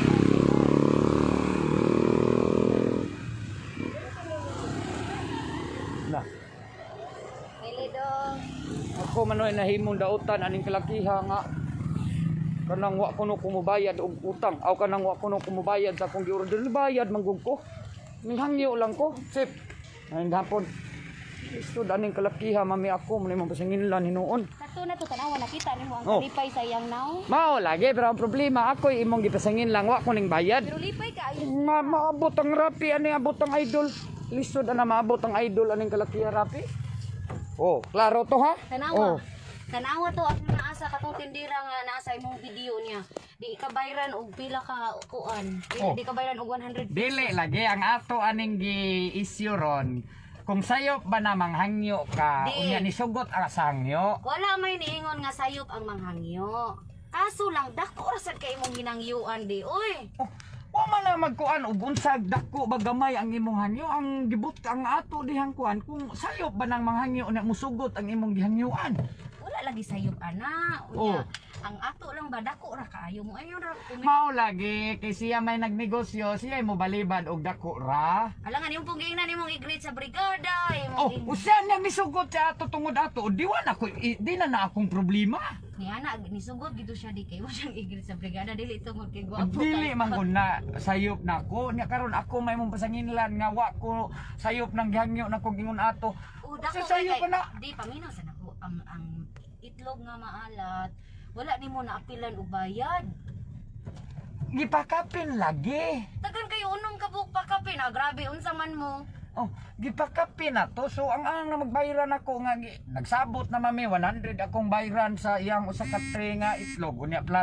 Speaker 1: Na,
Speaker 2: Pili dong.
Speaker 1: ako man noy nahimong dautan aning kalakiha nga. Kanang wa kuno kumubayad og utang, aw kanang wa kuno kumubayad sa akong giorder bayad manggug ko. Minghangyo lang ko, sip. Ay hapon. Isto daning kalakiha mami ako mo imong pasanginlan hinuon.
Speaker 2: Kato na to tanawa nakita nimo ang
Speaker 1: Oh.
Speaker 2: kalipay sa iyang naw.
Speaker 1: Mao lagi pero ang problema ako imong gipasangin lang wa ko ning bayad.
Speaker 2: Pero lipay ka ay.
Speaker 1: Maabot ang rapi ani abot ang idol. Lisod ana maabot ang idol aning kalakiha rapi. Oh, klaro to ha?
Speaker 2: Tanawa.
Speaker 1: Oh.
Speaker 2: Tanawa to ako naasa katong tindira nga naasa imong video niya. Di ka bayran og pila ka kuan.
Speaker 1: Oh.
Speaker 2: Di ka bayran og 100.
Speaker 1: Dili lagi ang ato aning gi-issue ron. Kung sayop ba na manghangyo ka,
Speaker 2: Di.
Speaker 1: unya ni sugot ang sangyo.
Speaker 2: Wala may niingon nga sayop ang manghangyo. Kaso lang dako ra sad kay imong ginangyuan di. Uy.
Speaker 1: Oh, wa man na magkuan og unsag dako ba gamay ang imong hangyo ang gibut ang ato dihang kuan kung sayop ba nang manghangyo na musugot ang imong gihangyuan.
Speaker 2: Wala lagi sayop ana.
Speaker 1: Oh.
Speaker 2: Unya. Ang ato lang ba dako ra kaayo mo ayon ra kumi.
Speaker 1: Mao lagi kay siya may nagnegosyo, siya mo balibad og dako ra.
Speaker 2: Alangan yung puging na nimong i-greet sa brigada.
Speaker 1: Oh, usa na misugot sa ato tungod ato. Di wa na ko di na akong problema.
Speaker 2: Ni ana nisugod gito siya di kay mo siyang i-greet sa brigada dili tungod kay gwapo.
Speaker 1: Dili man ko na sayop na ko. Nya karon ako may mong pasanginlan nga wa ko sayop nang gihangyo na kog ingon ato.
Speaker 2: O dako
Speaker 1: Sa
Speaker 2: kay
Speaker 1: sayop pa na.
Speaker 2: di paminaw sa nako ang itlog nga maalat. Wala nimo na apilan og bayad.
Speaker 1: Gipakapin lagi.
Speaker 2: Tagan kayo unong kabuk pa kape na grabe unsa man mo.
Speaker 1: Oh, gipakapin na to. So ang na magbayaran ako nga nagsabot na mami 100 akong bayaran sa iyang usa ka tray nga itlog unya plus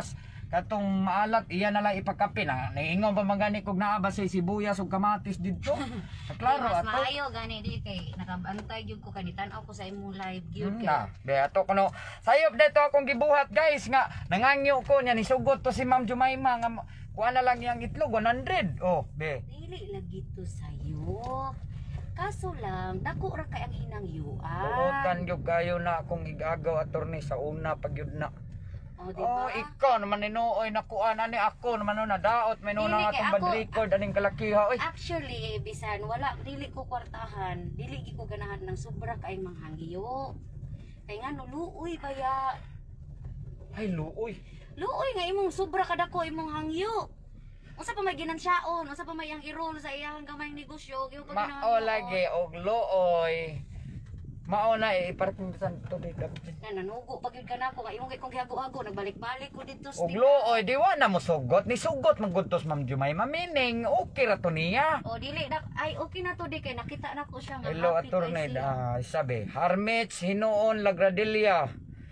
Speaker 1: katong maalat iya na lang ipakape na niingon pa magani kog naa ba say sibuyas ug kamatis didto. Klaro
Speaker 2: Mas
Speaker 1: ato.
Speaker 2: maayo gani di kay nakabantay gyud ko kanitan-aw ko sa imong live gyud kay.
Speaker 1: Na, be ato kuno. Sayop dito akong gibuhat guys nga nangangyo ko nya nisugot to si Ma'am Jumayma nga kuha na lang yang itlog 100. Oh, be.
Speaker 2: Dili lagi to sayo. Kaso lang, dako ra kay ang hinangyuan.
Speaker 1: Buotan gyud kayo na akong igagaw attorney sa una pag yun na.
Speaker 2: O, di
Speaker 1: Oh,
Speaker 2: ba?
Speaker 1: ikaw naman ninuoy nakuan ani ako naman no nadaot may
Speaker 2: Dili,
Speaker 1: nuna
Speaker 2: kay
Speaker 1: atong bad
Speaker 2: ako-
Speaker 1: record aning kalakiha oy.
Speaker 2: Actually, bisan wala dili ko kwartahan, dili gi ko ganahan ng sobra kay manghangyo. Kay nga nuluoy baya.
Speaker 1: Ay luoy.
Speaker 2: Luoy nga imong sobra kadako imong hangyo. Unsa pa may ginansyaon, unsa pa may ang i-roll sa iyang gamay negosyo, gyud pa
Speaker 1: Mao lagi og luoy. Mao na iparking sa tubig dapat.
Speaker 2: Na nanugo pag yun ka na ako, nga imong kay kong hiago-hago, nagbalik-balik ko dito
Speaker 1: Og luoy diwa na mo sugot ni sugot magguntos Ma'am Jumayma meaning okay ra to niya.
Speaker 2: O dili na, ay okay na to di kay nakita na ko siya nga
Speaker 1: Hello
Speaker 2: happy
Speaker 1: attorney
Speaker 2: pa siya.
Speaker 1: sabi Harmits Hinuon Lagradilla.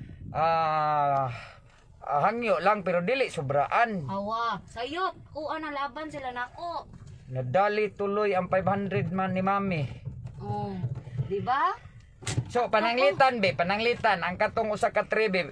Speaker 1: Hangyo lang pero dili sobraan.
Speaker 2: Awa, sayop, kuha na laban sila nako.
Speaker 1: Nadali tuloy ang 500 man ni Mami.
Speaker 2: Oh, di ba?
Speaker 1: So pananglitan be, pananglitan ang katong usa ka tribe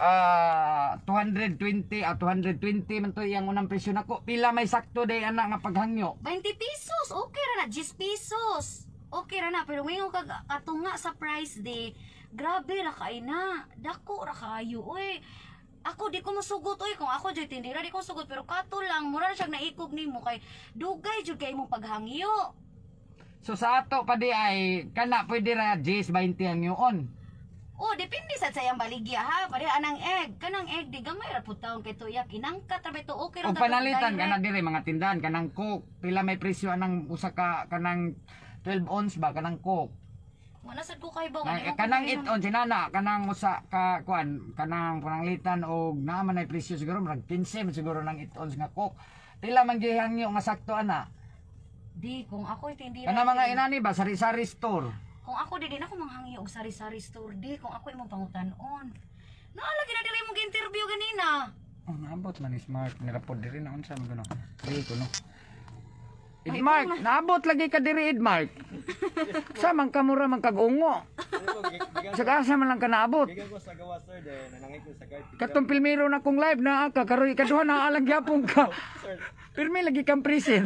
Speaker 1: 220 220 man to iyang unang presyo nako. Pila may sakto day ana nga paghangyo?
Speaker 2: 20 pesos, okay ra na, 10 pesos. Okay ra na, pero ngayon kag katunga sa price di, grabe ra kay na. Dako ra kayo, oy. Ako di ko masugot oy kung ako joy tindira di ko sugot pero kato lang mura na siyang naikog nimo kay dugay jud kay imong paghangyo.
Speaker 1: So sa ato pa di ay kana pwede ra 10 20 ang yun.
Speaker 2: Oh, depende sa sayang baligya ha. Pare anang egg, kanang egg di gamay ra pud taon kay tuyak inangkat ra to okay ra
Speaker 1: O
Speaker 2: ta,
Speaker 1: panalitan
Speaker 2: direct.
Speaker 1: kana dire mga tindahan kanang coke pila may presyo anang usa ka kanang 12 ounce ba kanang coke.
Speaker 2: Wala sad ko kay ba
Speaker 1: Kanang 8 ounce sinana kanang usa ka kuan kanang pananglitan og naman ay presyo siguro murag 15 man siguro nang 8 ounce nga coke. Pila man gihangyo nga sakto ana.
Speaker 2: Di kung ako tindira.
Speaker 1: Kana mga inani ba sari-sari store.
Speaker 2: Kung ako di din ako manghangyo og sari-sari store di kung ako imong pangutan-on. Naalagi na dili mo gi-interview ganina.
Speaker 1: Oh, naabot man ni Smart nirapod diri na unsa man kuno. Dili ko no. Edmark, naabot lagi ka diri Edmark. Sa man kamura man kag-ungo. Sa kasa man lang ka naabot.
Speaker 3: Gigan ko sa gawa sir dahil nanangit ko sa guard.
Speaker 1: Katong pilmiro na kong live na ka karoy ikaduha na alang gyapon ka. Pirmi lagi kang present.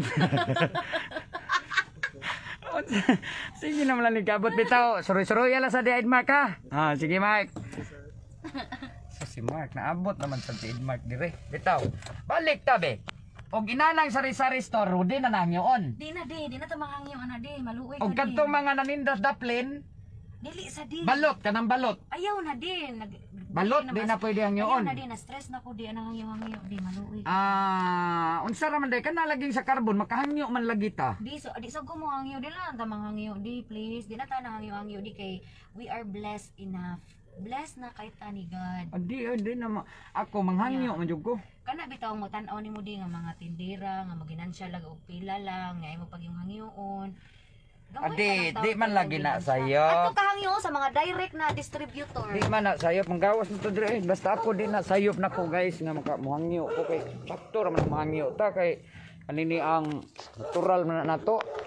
Speaker 1: Sige naman lang nagkabot bitaw. Suroy-suroy ala sa di Edmark ha. Sige Mark. So si Mark naabot naman sa si Edmark dire. Bitaw. Balik tabi. Og inanang sari-sari store di na nangyoon.
Speaker 2: Di na ta manghangyo ana di maluoy
Speaker 1: Og
Speaker 2: ka di.
Speaker 1: kadtong mga nanindas daplin,
Speaker 2: Dili sa di.
Speaker 1: balot kanang balot.
Speaker 2: Ayaw na din.
Speaker 1: Balot di na pwede hangyoon.
Speaker 2: Ayaw na din na stress na ko di anang hangyo di maluoy.
Speaker 1: Unsa ra man day kana laging sa carbon makahangyo man lagi ta.
Speaker 2: Di so ko mo hangyo di lang ta manghangyo di please. Di na ta hangyo di kay we are blessed enough. Blessed na kay ta ni God.
Speaker 1: Di na ako manghangyo man jud ko.
Speaker 2: Kana bitaw mo tan-aw nimo di nga mga tindera nga maginansya lag og pila lang nga imo pag yung hangyoon.
Speaker 1: Di man lagi na sayo.
Speaker 2: Ato kahangyo sa mga direct na distributor.
Speaker 1: Di man na sayop manggawas nito dire. Basta ako di na sayop na ko guys nga muhangyo ko kay sakto ra man muhangyo ta kay kanini ang natural man na to.